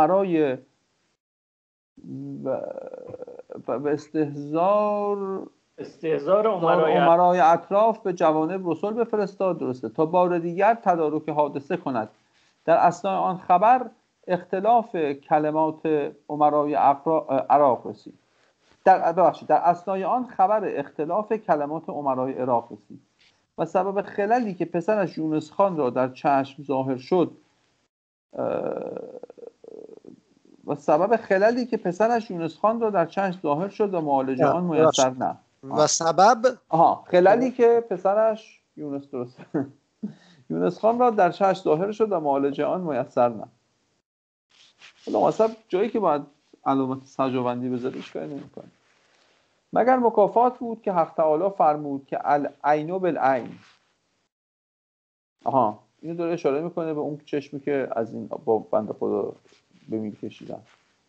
امرای اطراف به جوانب رسول بفرستاد. درسته تا بار دیگر تدارک حادثه کند. در اثنای آن خبر اختلاف کلمات امرای عراق رسید. در اثنای آن خبر اختلاف کلمات امرای عراق رسید و سبب خللی که پسرش یونس خان را در چشم ظاهر شد و معالجه آن میسر نه. و سبب خللی که پسرش یونس خان را در چشم ظاهر شد و معالجه آن میسر نه. حالا مثلا جایی که باید علامت سجاوندی بذاریش کاری نمی‌کنه. مگر مکافات بود که حق تعالی فرمود که العین بالعین. اینو داره اشاره میکنه به اون چشمی که از این با بنده خدا به میل کشیدن.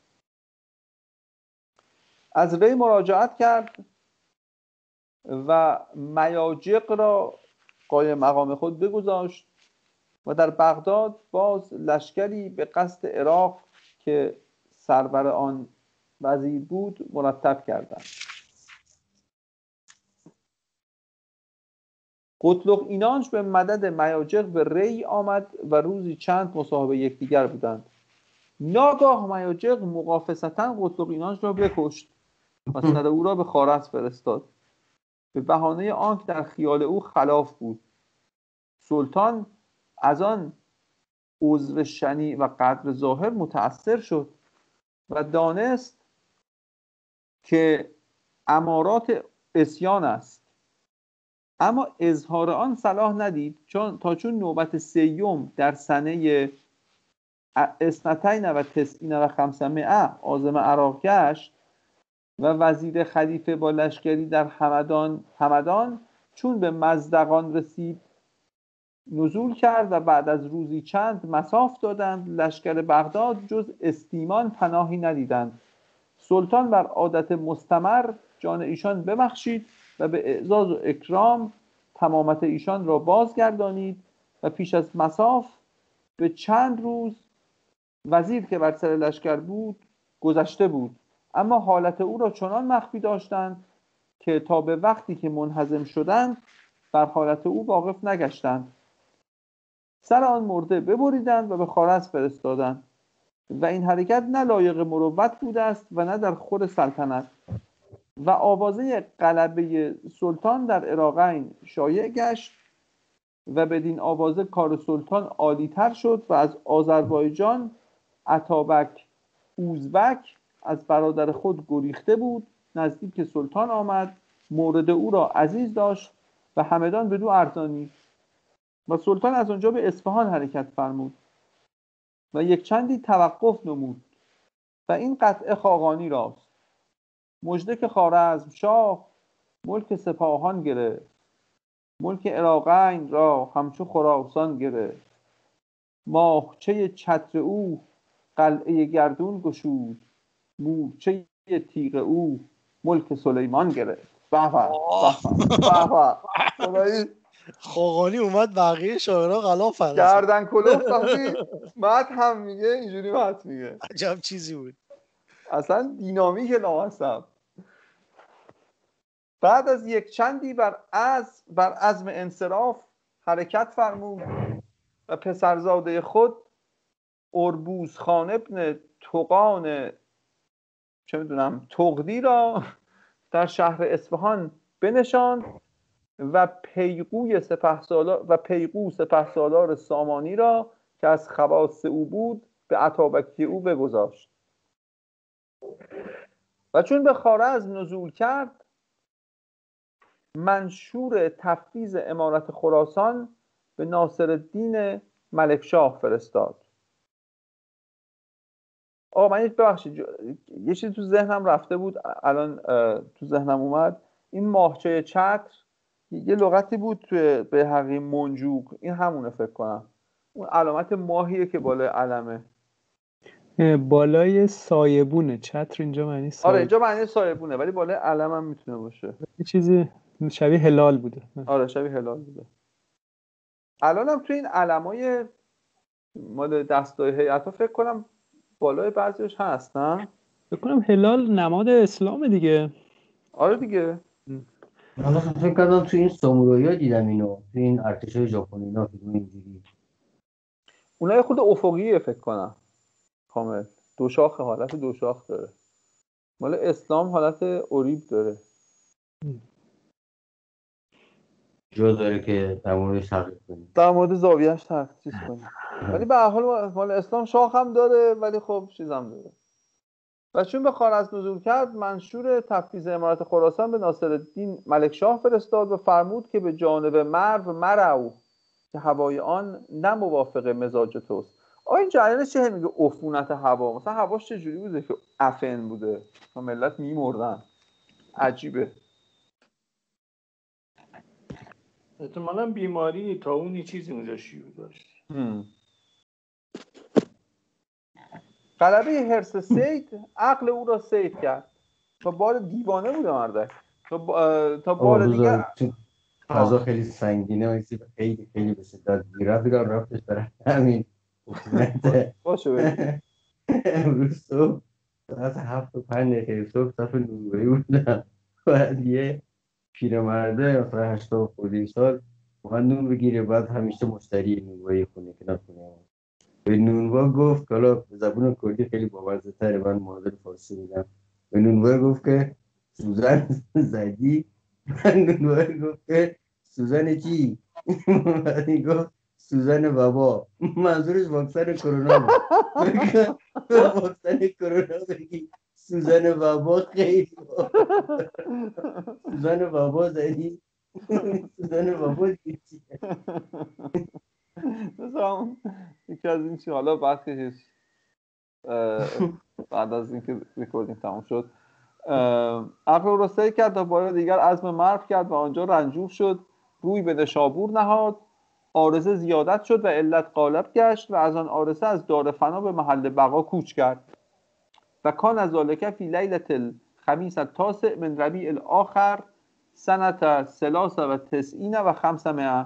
از وی مراجعت کرد و میاجق را قایم مقام خود بگذاشت و در بغداد باز لشکری به قصد عراق که سرور آن وزیر بود مرتب کردند. قتلغ اینانش به مدد میاجق به ری آمد و روزی چند مصاحبه یکدیگر بودند. ناگاه میاجق مغافصتاً قتلغ اینانش را بکشت و سر او را به خوارزم فرستاد به بهانه آنکه در خیال او خلاف بود. سلطان از آن عذر شنیع و قدر ظاهر متأثر شد و دانست که امارات عصیان است، اما اظهار آن صلاح ندید چون نوبت سیوم در سنه 92 عازم عراق گشت و وزیر خلیفه با لشکری در همدان چون به مزدقان رسید نزول کرد و بعد از روزی چند مصاف دادند. لشکر بغداد جز استیمان پناهی ندیدند. سلطان بر عادت مستمر جان ایشان ببخشید و به اعزاز و اکرام تمامت ایشان را بازگردانید و پیش از مصاف به چند روز وزیر که بر سر لشکر بود گذشته بود، اما حالت او را چنان مخفی داشتند که تا به وقتی که منهزم شدند بر حالت او واقف نگشتند. سر آن مرده ببریدند و به خوارزم فرستادند و این حرکت نه لایق مروت بوده است و نه در خور سلطنت. و آوازه غلبه سلطان در عراقین شایع گشت و بدین آوازه کار سلطان عالی‌تر شد و از آذربایجان اتابک اوزبک از برادر خود گریخته بود. نزدیک سلطان آمد، مورد او را عزیز داشت و همدان بدو ارزانید و سلطان از آنجا به اصفهان حرکت فرمود و یک چندی توقف نمود و این قطعه خاقانی راست: مژده که خوارزم شاه ملک سپاهان گرفت، ملک عراقین را همچو خراسان گرفت. ماهچه چتر او قلعه گردون گشود، مورچه تیغ او ملک سلیمان گرفت. خدایی خاقانی اومد بقیه شاعرها غلاف فرست گردن کلوف وقتی مت هم میگه اینجوری مت میگه. عجب چیزی بود، اصلا دینامیک لامصب. بعد از یک چندی بر عزم انصراف حرکت فرمود و پسرزاده خود اربوز خان ابن توقان تقدی را در شهر اصفهان بنشاند و پیغو سپهسالار سامانی را که از خواص او بود به اتابکی او بگذاشت و چون به خوارزم نزول کرد منشور تفویض امارت خراسان به ناصرالدین ملکشاه فرستاد. من ببخشید یه چیزی تو ذهنم رفته بود الان تو ذهنم اومد. این ماهچه چتر یه لغتی بود توی بیهقی منجوق، این همونه فکر کنم، اون علامت ماهیه که بالای علمه، بالای سایبونه. چتر اینجا معنی سایبونه. آره اینجا معنی سایبونه ولی بالای علم هم میتونه باشه. یه چیزی شبیه هلال بوده. آره شبیه هلال بوده. الان هم توی این علمای مال دستای هیئت‌ها فکر کنم بالای بعضیش هست نه؟ فکر کنم هلال نماد اسلام دیگه. آره دیگه. من فکر کردم تو این سامورایی‌ها دیدم اینو، تو این ارتشای ژاپنی اینا که اینجوری اونای خود افقیه فکر کنم کامل دو شاخ، حالت دو شاخ داره. مال اسلام حالت اوریب داره. جا داره که در موردش تحقیق کنیم، در مورد زاویه‌اش تحقیق کنیم. ولی به هر حال مال اسلام شاخ هم داره ولی خب چیز هم داره. و چون به خوارزم نزول کرد منشور تفویض امارت خراسان به ناصرالدین ملکشاه فرستاد و فرمود که به جانب مرو که هوای آن نه موافق مزاج توست. این جریانش چه میگه؟ عفونت هوا، مثلا هواش چه جوری بوده که عفن بوده و ملت میمردن. عجیبه. احتمالاً بیماری تا اونی چیزی اونجا شیوع داشت. غلبه حرص سید عقل او را سید کرد. تا بار دیوانه بوده مردک. تا بار دیگر فضا خیلی سنگینه و خیلی خیلی به شدت گیرا رفتش برای همین عفونت. باشه بگی. امروز صبح ساعت 7:05 صبح صف نونوایی بودم، بعد یه پیرمرده مثلا 80 خورده سال من نون بگیره، بعد همیشه مشتری نونوایی خونه کنار خونه به نونوا گفت، حالا به زبون کردی خیلی بامزه تره، من معادل فارسی میگم. به نونوا گفت که سوزن زدی؟ من نونوا گفت که سوزن چی؟ بعد این گفت سوزن وبا. منظورش واکسن کرونا بود. واکسن کرونا بگی سوزن وبا خیلی سوزن وبا زدی؟ سوزن وبا چیه؟ مثلا یکی از این چی حالا بعد از اینکه ریکوردینگ تموم شد عقل او را سیر کرد و بار دیگر عزم مرگ کرد و آنجا رنجور شد، روی به نشابور نهاد، عارضه زیادت شد و علت غالب گشت و از آن عارضه از دار فنا به محل بقا کوچ کرد. و کان از ذالک فی لیلة الخمیس التاسع من ربیع الاخر سنة 93 و 500.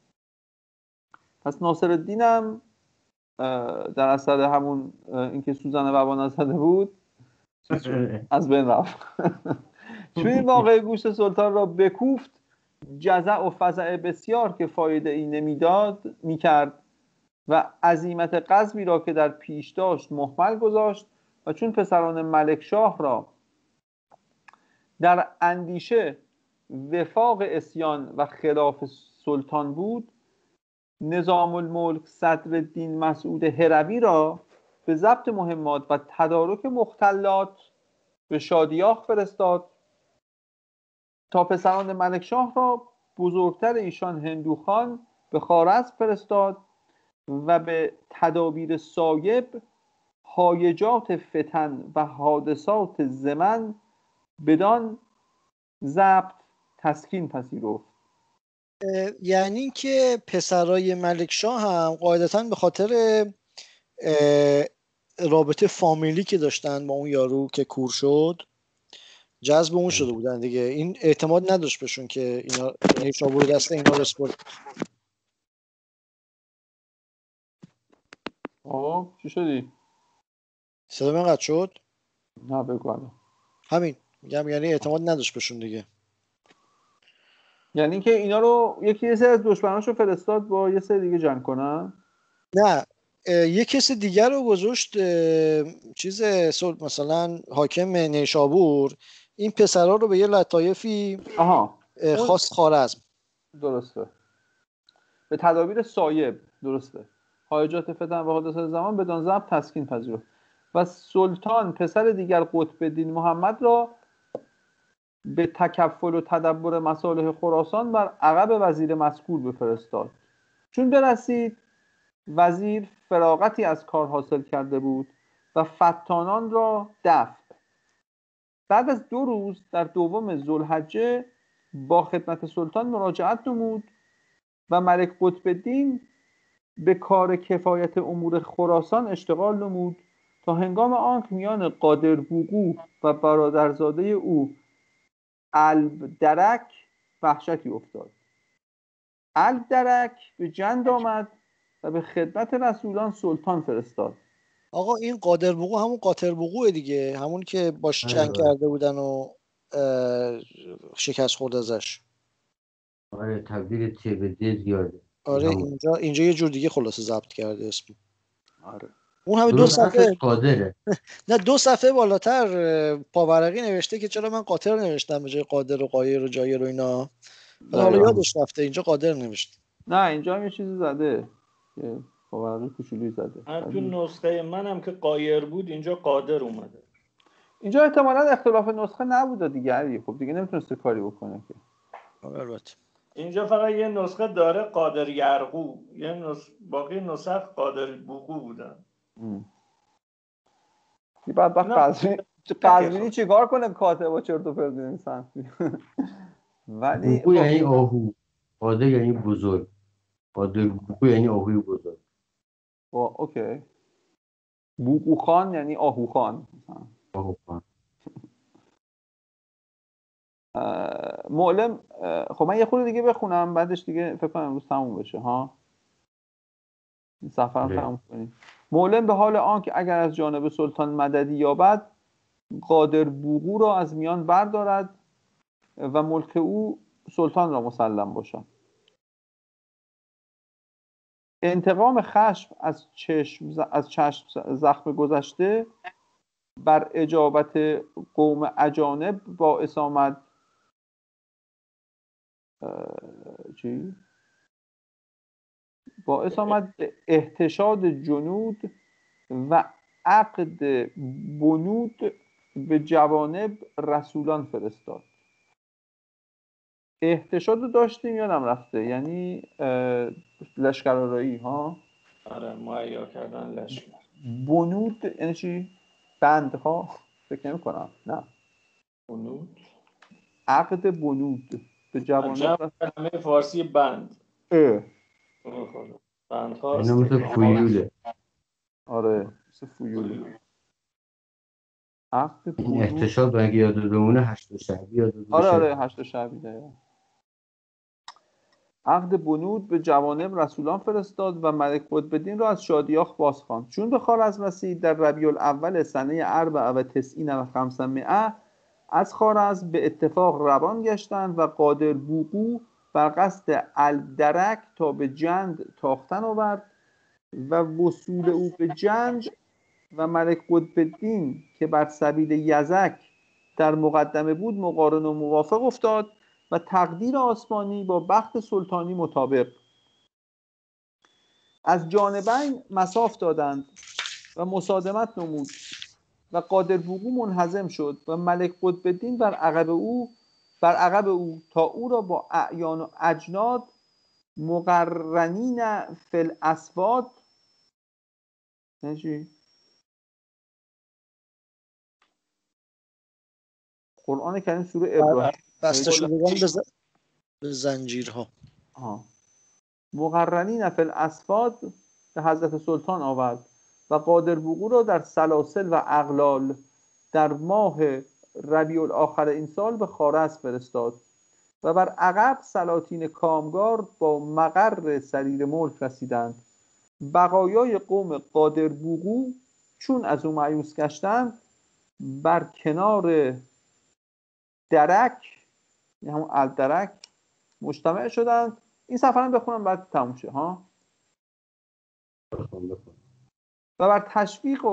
پس ناصرالدین هم در اثر همون اینکه سوزن وبا نزده بود از بین رفت. چون این واقعه گوشت سلطان را بکوفت، جزع و فزع بسیار که فایده ای نمیداد میکرد و عزیمت غزوی را که در پیش داشت مهمل گذاشت و چون پسران ملک شاه را در اندیشه وفاق عصیان و خلاف سلطان بود، نظام الملک صدرالدین مسعود هروی را به ضبط مهمات و تدارک مختلات به شادیاخ فرستاد تا پسران ملکشاه را بزرگتر ایشان هندوخان به خوارزم فرستاد و به تدابیر صایب هایجات فتن و حادثات زمن بدان ضبط تسکین پذیرفت. یعنی که پسرای ملکشاه هم قاعدتاً به خاطر رابطه فامیلی که داشتن با اون یارو که کور شد جذب اون شده بودن دیگه، این اعتماد نداشت بهشون که اینا نیشابور دست اینا رسپورت. چی شدی؟ صدا من قطع شد؟ نه بگو الان. همین میگم یعنی اعتماد نداشت بهشون دیگه. یعنی که اینا رو یه سری از دشمناشو فرستاد با یه سری دیگه جنگ کنن؟ نه یه کس دیگر رو گذاشت مثلا حاکم نیشابور، این پسرها رو به یه لطایفی خاص خوارزم. درسته، به تدابیر صایب، درسته، هایجات فتن و حادثات زمان بدان ضبط تسکین پذیرفت و سلطان پسر دیگر قطب الدین محمد را به تکفل و تدبر مصالح خراسان بر عقب وزیر مذکور بفرستاد. چون برسید وزیر فراغتی از کار حاصل کرده بود و فتانان را دفع. بعد از 2 روز در 2 ذوالحجه با خدمت سلطان مراجعت نمود و ملک قطب الدین به کار کفایت امور خراسان اشتغال نمود تا هنگام آنک میان قادر بوقو و برادرزاده او البدرک وحشتی افتاد. البدرک به جند آمد و به خدمت رسولان سلطان فرستاد. آقا این قادر بوقو همون قاطر بوقوه دیگه، همون که باش جنگ کرده بودن و شکست خورد ازش. آره تبدیل ت به د زیاده. آره اینجا یه جور دیگه خلاصه ضبط کرده اسم. آره اون همه 2 صفحه قادره. نه 2 صفحه بالاتر پاورقی نوشته که چرا من قاطر نوشتم به جای قادر و قایر و جایر و اینا. حالا یادش رفته اینجا قادر نوشته. نه اینجا هم یه چیزی زده که پاورقی کوچولویی زده. تو نسخه منم که قایر بود اینجا قادر اومده. اینجا احتمالاً اختلاف نسخه نبوده دیگه، خب دیگه نمیتونسته کاری بکنه که. البته اینجا فقط یه نسخه داره قادر یرقو، باقی نسخ قادر بوقو بودن. بعد قزوینی چیکار کنه کاتبا چرت و پرت می‌نویسن. ولی بوقو یعنی آهو، قادر یعنی بزرگ، قادر بوقو یعنی آهوی بزرگ. اوکی. بوقو خان یعنی آهو خان. معلم خب من یه خورده دیگه بخونم بعدش دیگه فکر کنم امروز تموم بشه ها، این سفر رو تموم کنیم. معلم به حال آن که اگر از جانب سلطان مددی یابد قادر بوقو را از میان بردارد و ملک او سلطان را مسلم باشد. انتقام خشم از چشم زخم گذشته بر اجابت قوم اجانب باعث آمد به احتشاد جنود و عقد بنود به جوانب رسولان فرستاد. احتشاد رو داشتیم یادم رفته، یعنی لشکرآرایی ها. آره مهیا کردن لشکر. بنود یعنی چی؟ بند ها؟ فکر نمی کنم. نه بنود، عقد بنود به جوانب کلمه فارسی بند. بند ها اینو مثل فیوله. آره مثل فیوله. عقد بنود. احتشاد اگه یادت بمونه 8 شعبی یادت باشه. آره 8 شعبی دقیقاً. عقد بنود به جوانب رسولان فرستاد و ملک قطب‌الدین را از شادیاخ بازخواند. چون به خوارزم رسید در ربیع الاول سنه 94 و 500 از خوارزم به اتفاق روان گشتند و قادر بوقو بر قصد الدرک تا به جند تاختن آورد و وصول او به جند و ملک قطب‌الدین که بر سبیل یزک در مقدمه بود مقارن و موافق افتاد و تقدیر آسمانی با بخت سلطانی مطابق. از جانبین مساف دادند و مصادمت نمود و قادر بوقو منهزم شد و ملک قطب‌الدین بر عقب او تا او را با اعیان و اجناد مقرنین فی الاسواد قرآن کریم سوره ابراهیم بسته شدگان به زنجیرها مقرنین فی الاسفاد به حضرت سلطان آورد و قادر بوقو را در سلاسل و اغلال در ماه ربیع الاخر این سال به خوارزم فرستاد و بر عقب سلاطین کامگار با مقر سریر ملک رسیدند. بقایای قوم قادر بوقو چون از او مایوس گشتند بر کنار درک یعنی همون الدرک مجتمع شدند. این سفر هم بخونم بعد تموم شه ها. و بر تشویق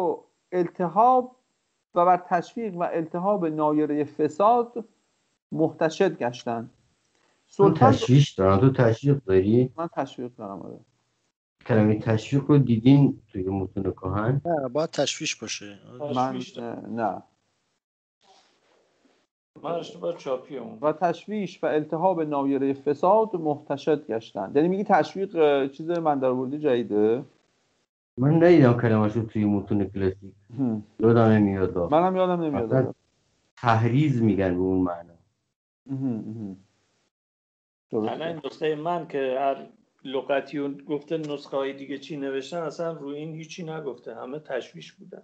و التهاب نایره فساد محتشد گشتند. سلطان تشویش دارن. تو تشویق داری؟ من تشویق دارم. آره کلمه تشویق رو دیدین توی متون کهن؟ نه باید تشویش باشه. من نه. من اشتباه چاپی اون. و تشویش و التهاب نایره فساد محتشد گشتند. یعنی میگی تشویق چیز من در آوردی جدیده؟ من ندیدم کلمه‌شو توی متون کلاسیک. یادم نمیاد. منم یادم نمیاد. تحریز میگن به اون معنا. الان این نسخه من که هر لغتی گفته نسخه های دیگه چی نوشتن اصلا روی این هیچی نگفته، همه تشویش بودن.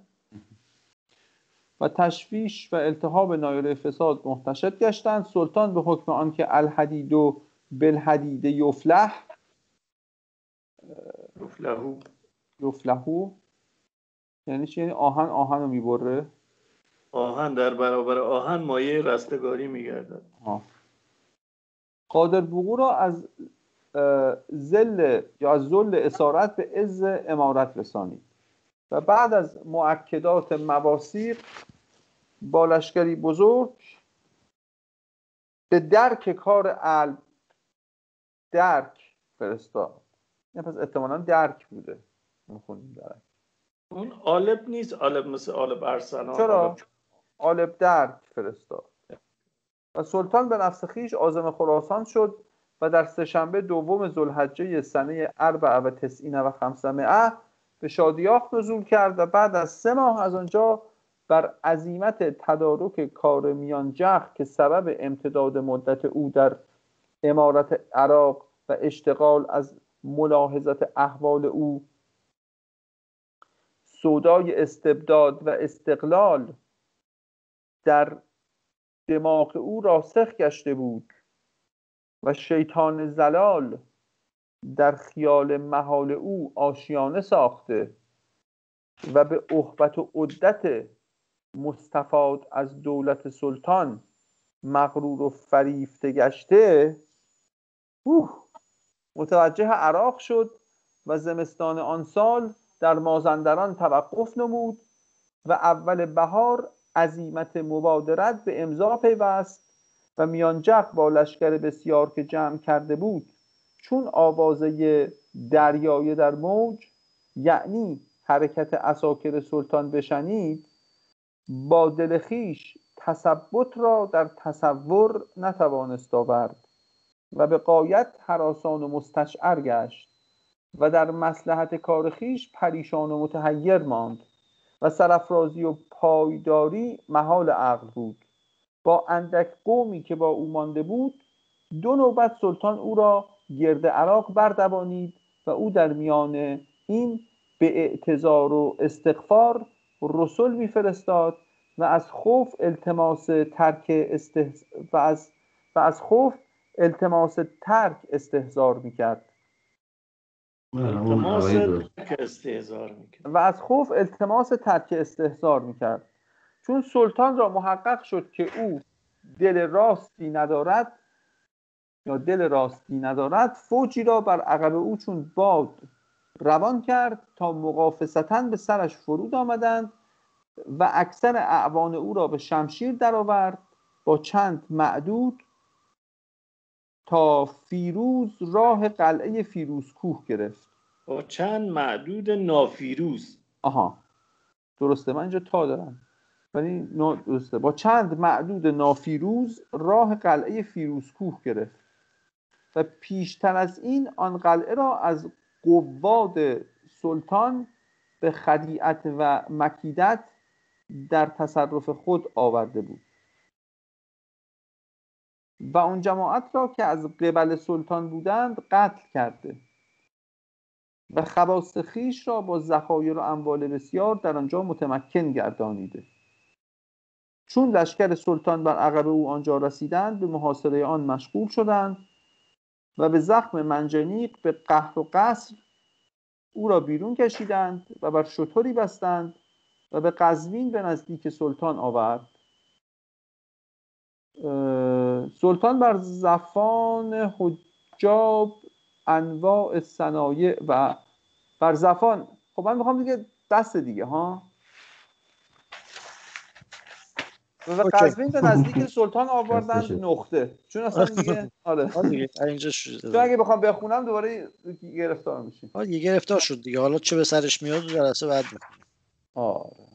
و تشویش و التهاب نایره فساد محتشد گشتند. سلطان به حکم آنکه الحدید و بالحدید یفلحو یعنی چی؟ یعنی آهن رو میبره. آهن در برابر آهن مایه رستگاری میگردد. قادر بوقو را از ذل یا از ذل اسارت به عز امارت رسانید و بعد از مؤکدات مواثیق با لشکری بزرگ به درک کار درک فرستاد. یعنی پس احتمالاً درک بوده. اون آلب نیست، آلب مثل آلب ارسلان. چرا؟ آلب درک فرستاد. و سلطان به نفس خویش عازم خراسان شد و در سه‌شنبه دوم ذوالحجه سنه 94 و 500 به شادیاخ نزول کرد و بعد از 3 ماه از آنجا بر عزیمت تدارک کار میانجخ که سبب امتداد مدت او در امارت عراق و اشتغال از ملاحظت احوال او سودای استبداد و استقلال در دماغ او راسخ گشته بود و شیطان زلال در خیال محال او آشیانه ساخته و به احبت و عدت مستفاد از دولت سلطان مغرور و فریفته گشته، متوجه عراق شد و زمستان آن سال در مازندران توقف نمود و اول بهار عزیمت مبادرت به امضا پیوست و میانجق با لشکر بسیار که جمع کرده بود چون آوازه دریای در موج، یعنی حرکت عساکر سلطان بشنید، با دل خویش تثبت را در تصور نتوانست آورد و به غایت هراسان و مستشعر گشت و در مصلحت کار خویش پریشان و متحیر ماند و سرافرازی و پایداری محال عقل بود. با اندک قومی که با او مانده بود 2 نوبت سلطان او را گرد عراق بردوانید و او در میان این به اعتذار و استغفار رسل میفرستاد و از خوف التماس ترک استحضار میکرد چون سلطان را محقق شد که او دل راستی ندارد فوجی را بر عقب او چون باد روان کرد تا مغافصتاً به سرش فرود آمدند و اکثر اعوان او را به شمشیر درآورد با چند معدود تا فیروز راه قلعه فیروزکوه گرفت. با چند معدود نافیروز. درسته، من اینجا تا دارم ولی درسته. با چند معدود نافیروز راه قلعه فیروزکوه گرفت و پیشتر از این آن قلعه را از قواد سلطان به خدیعت و مکیدت در تصرف خود آورده بود و آن جماعت را که از قبل سلطان بودند قتل کرده و خواص خویش را با ذخایر و اموال بسیار در آنجا متمکن گردانیده. چون لشکر سلطان بر عقب او آنجا رسیدند به محاصره آن مشغول شدند و به زخم منجنیق به قهر و قصر او را بیرون کشیدند و بر شتری بستند و به قزوین به نزدیک سلطان آورد. سلطان بر زفان حجاب انواع صنایع و بر زفان، خب من میخوام دیگه دست دیگه ها و قزوین به نزدیک سلطان آوردند نقطه، چون اصلا دیگه دیگه اینجا شده. چون اگه بخوام بخونم دوباره گرفتار میشیم. دیگه گرفتار شد دیگه، حالا چه به سرش میاد جلسه بعد میکنیم.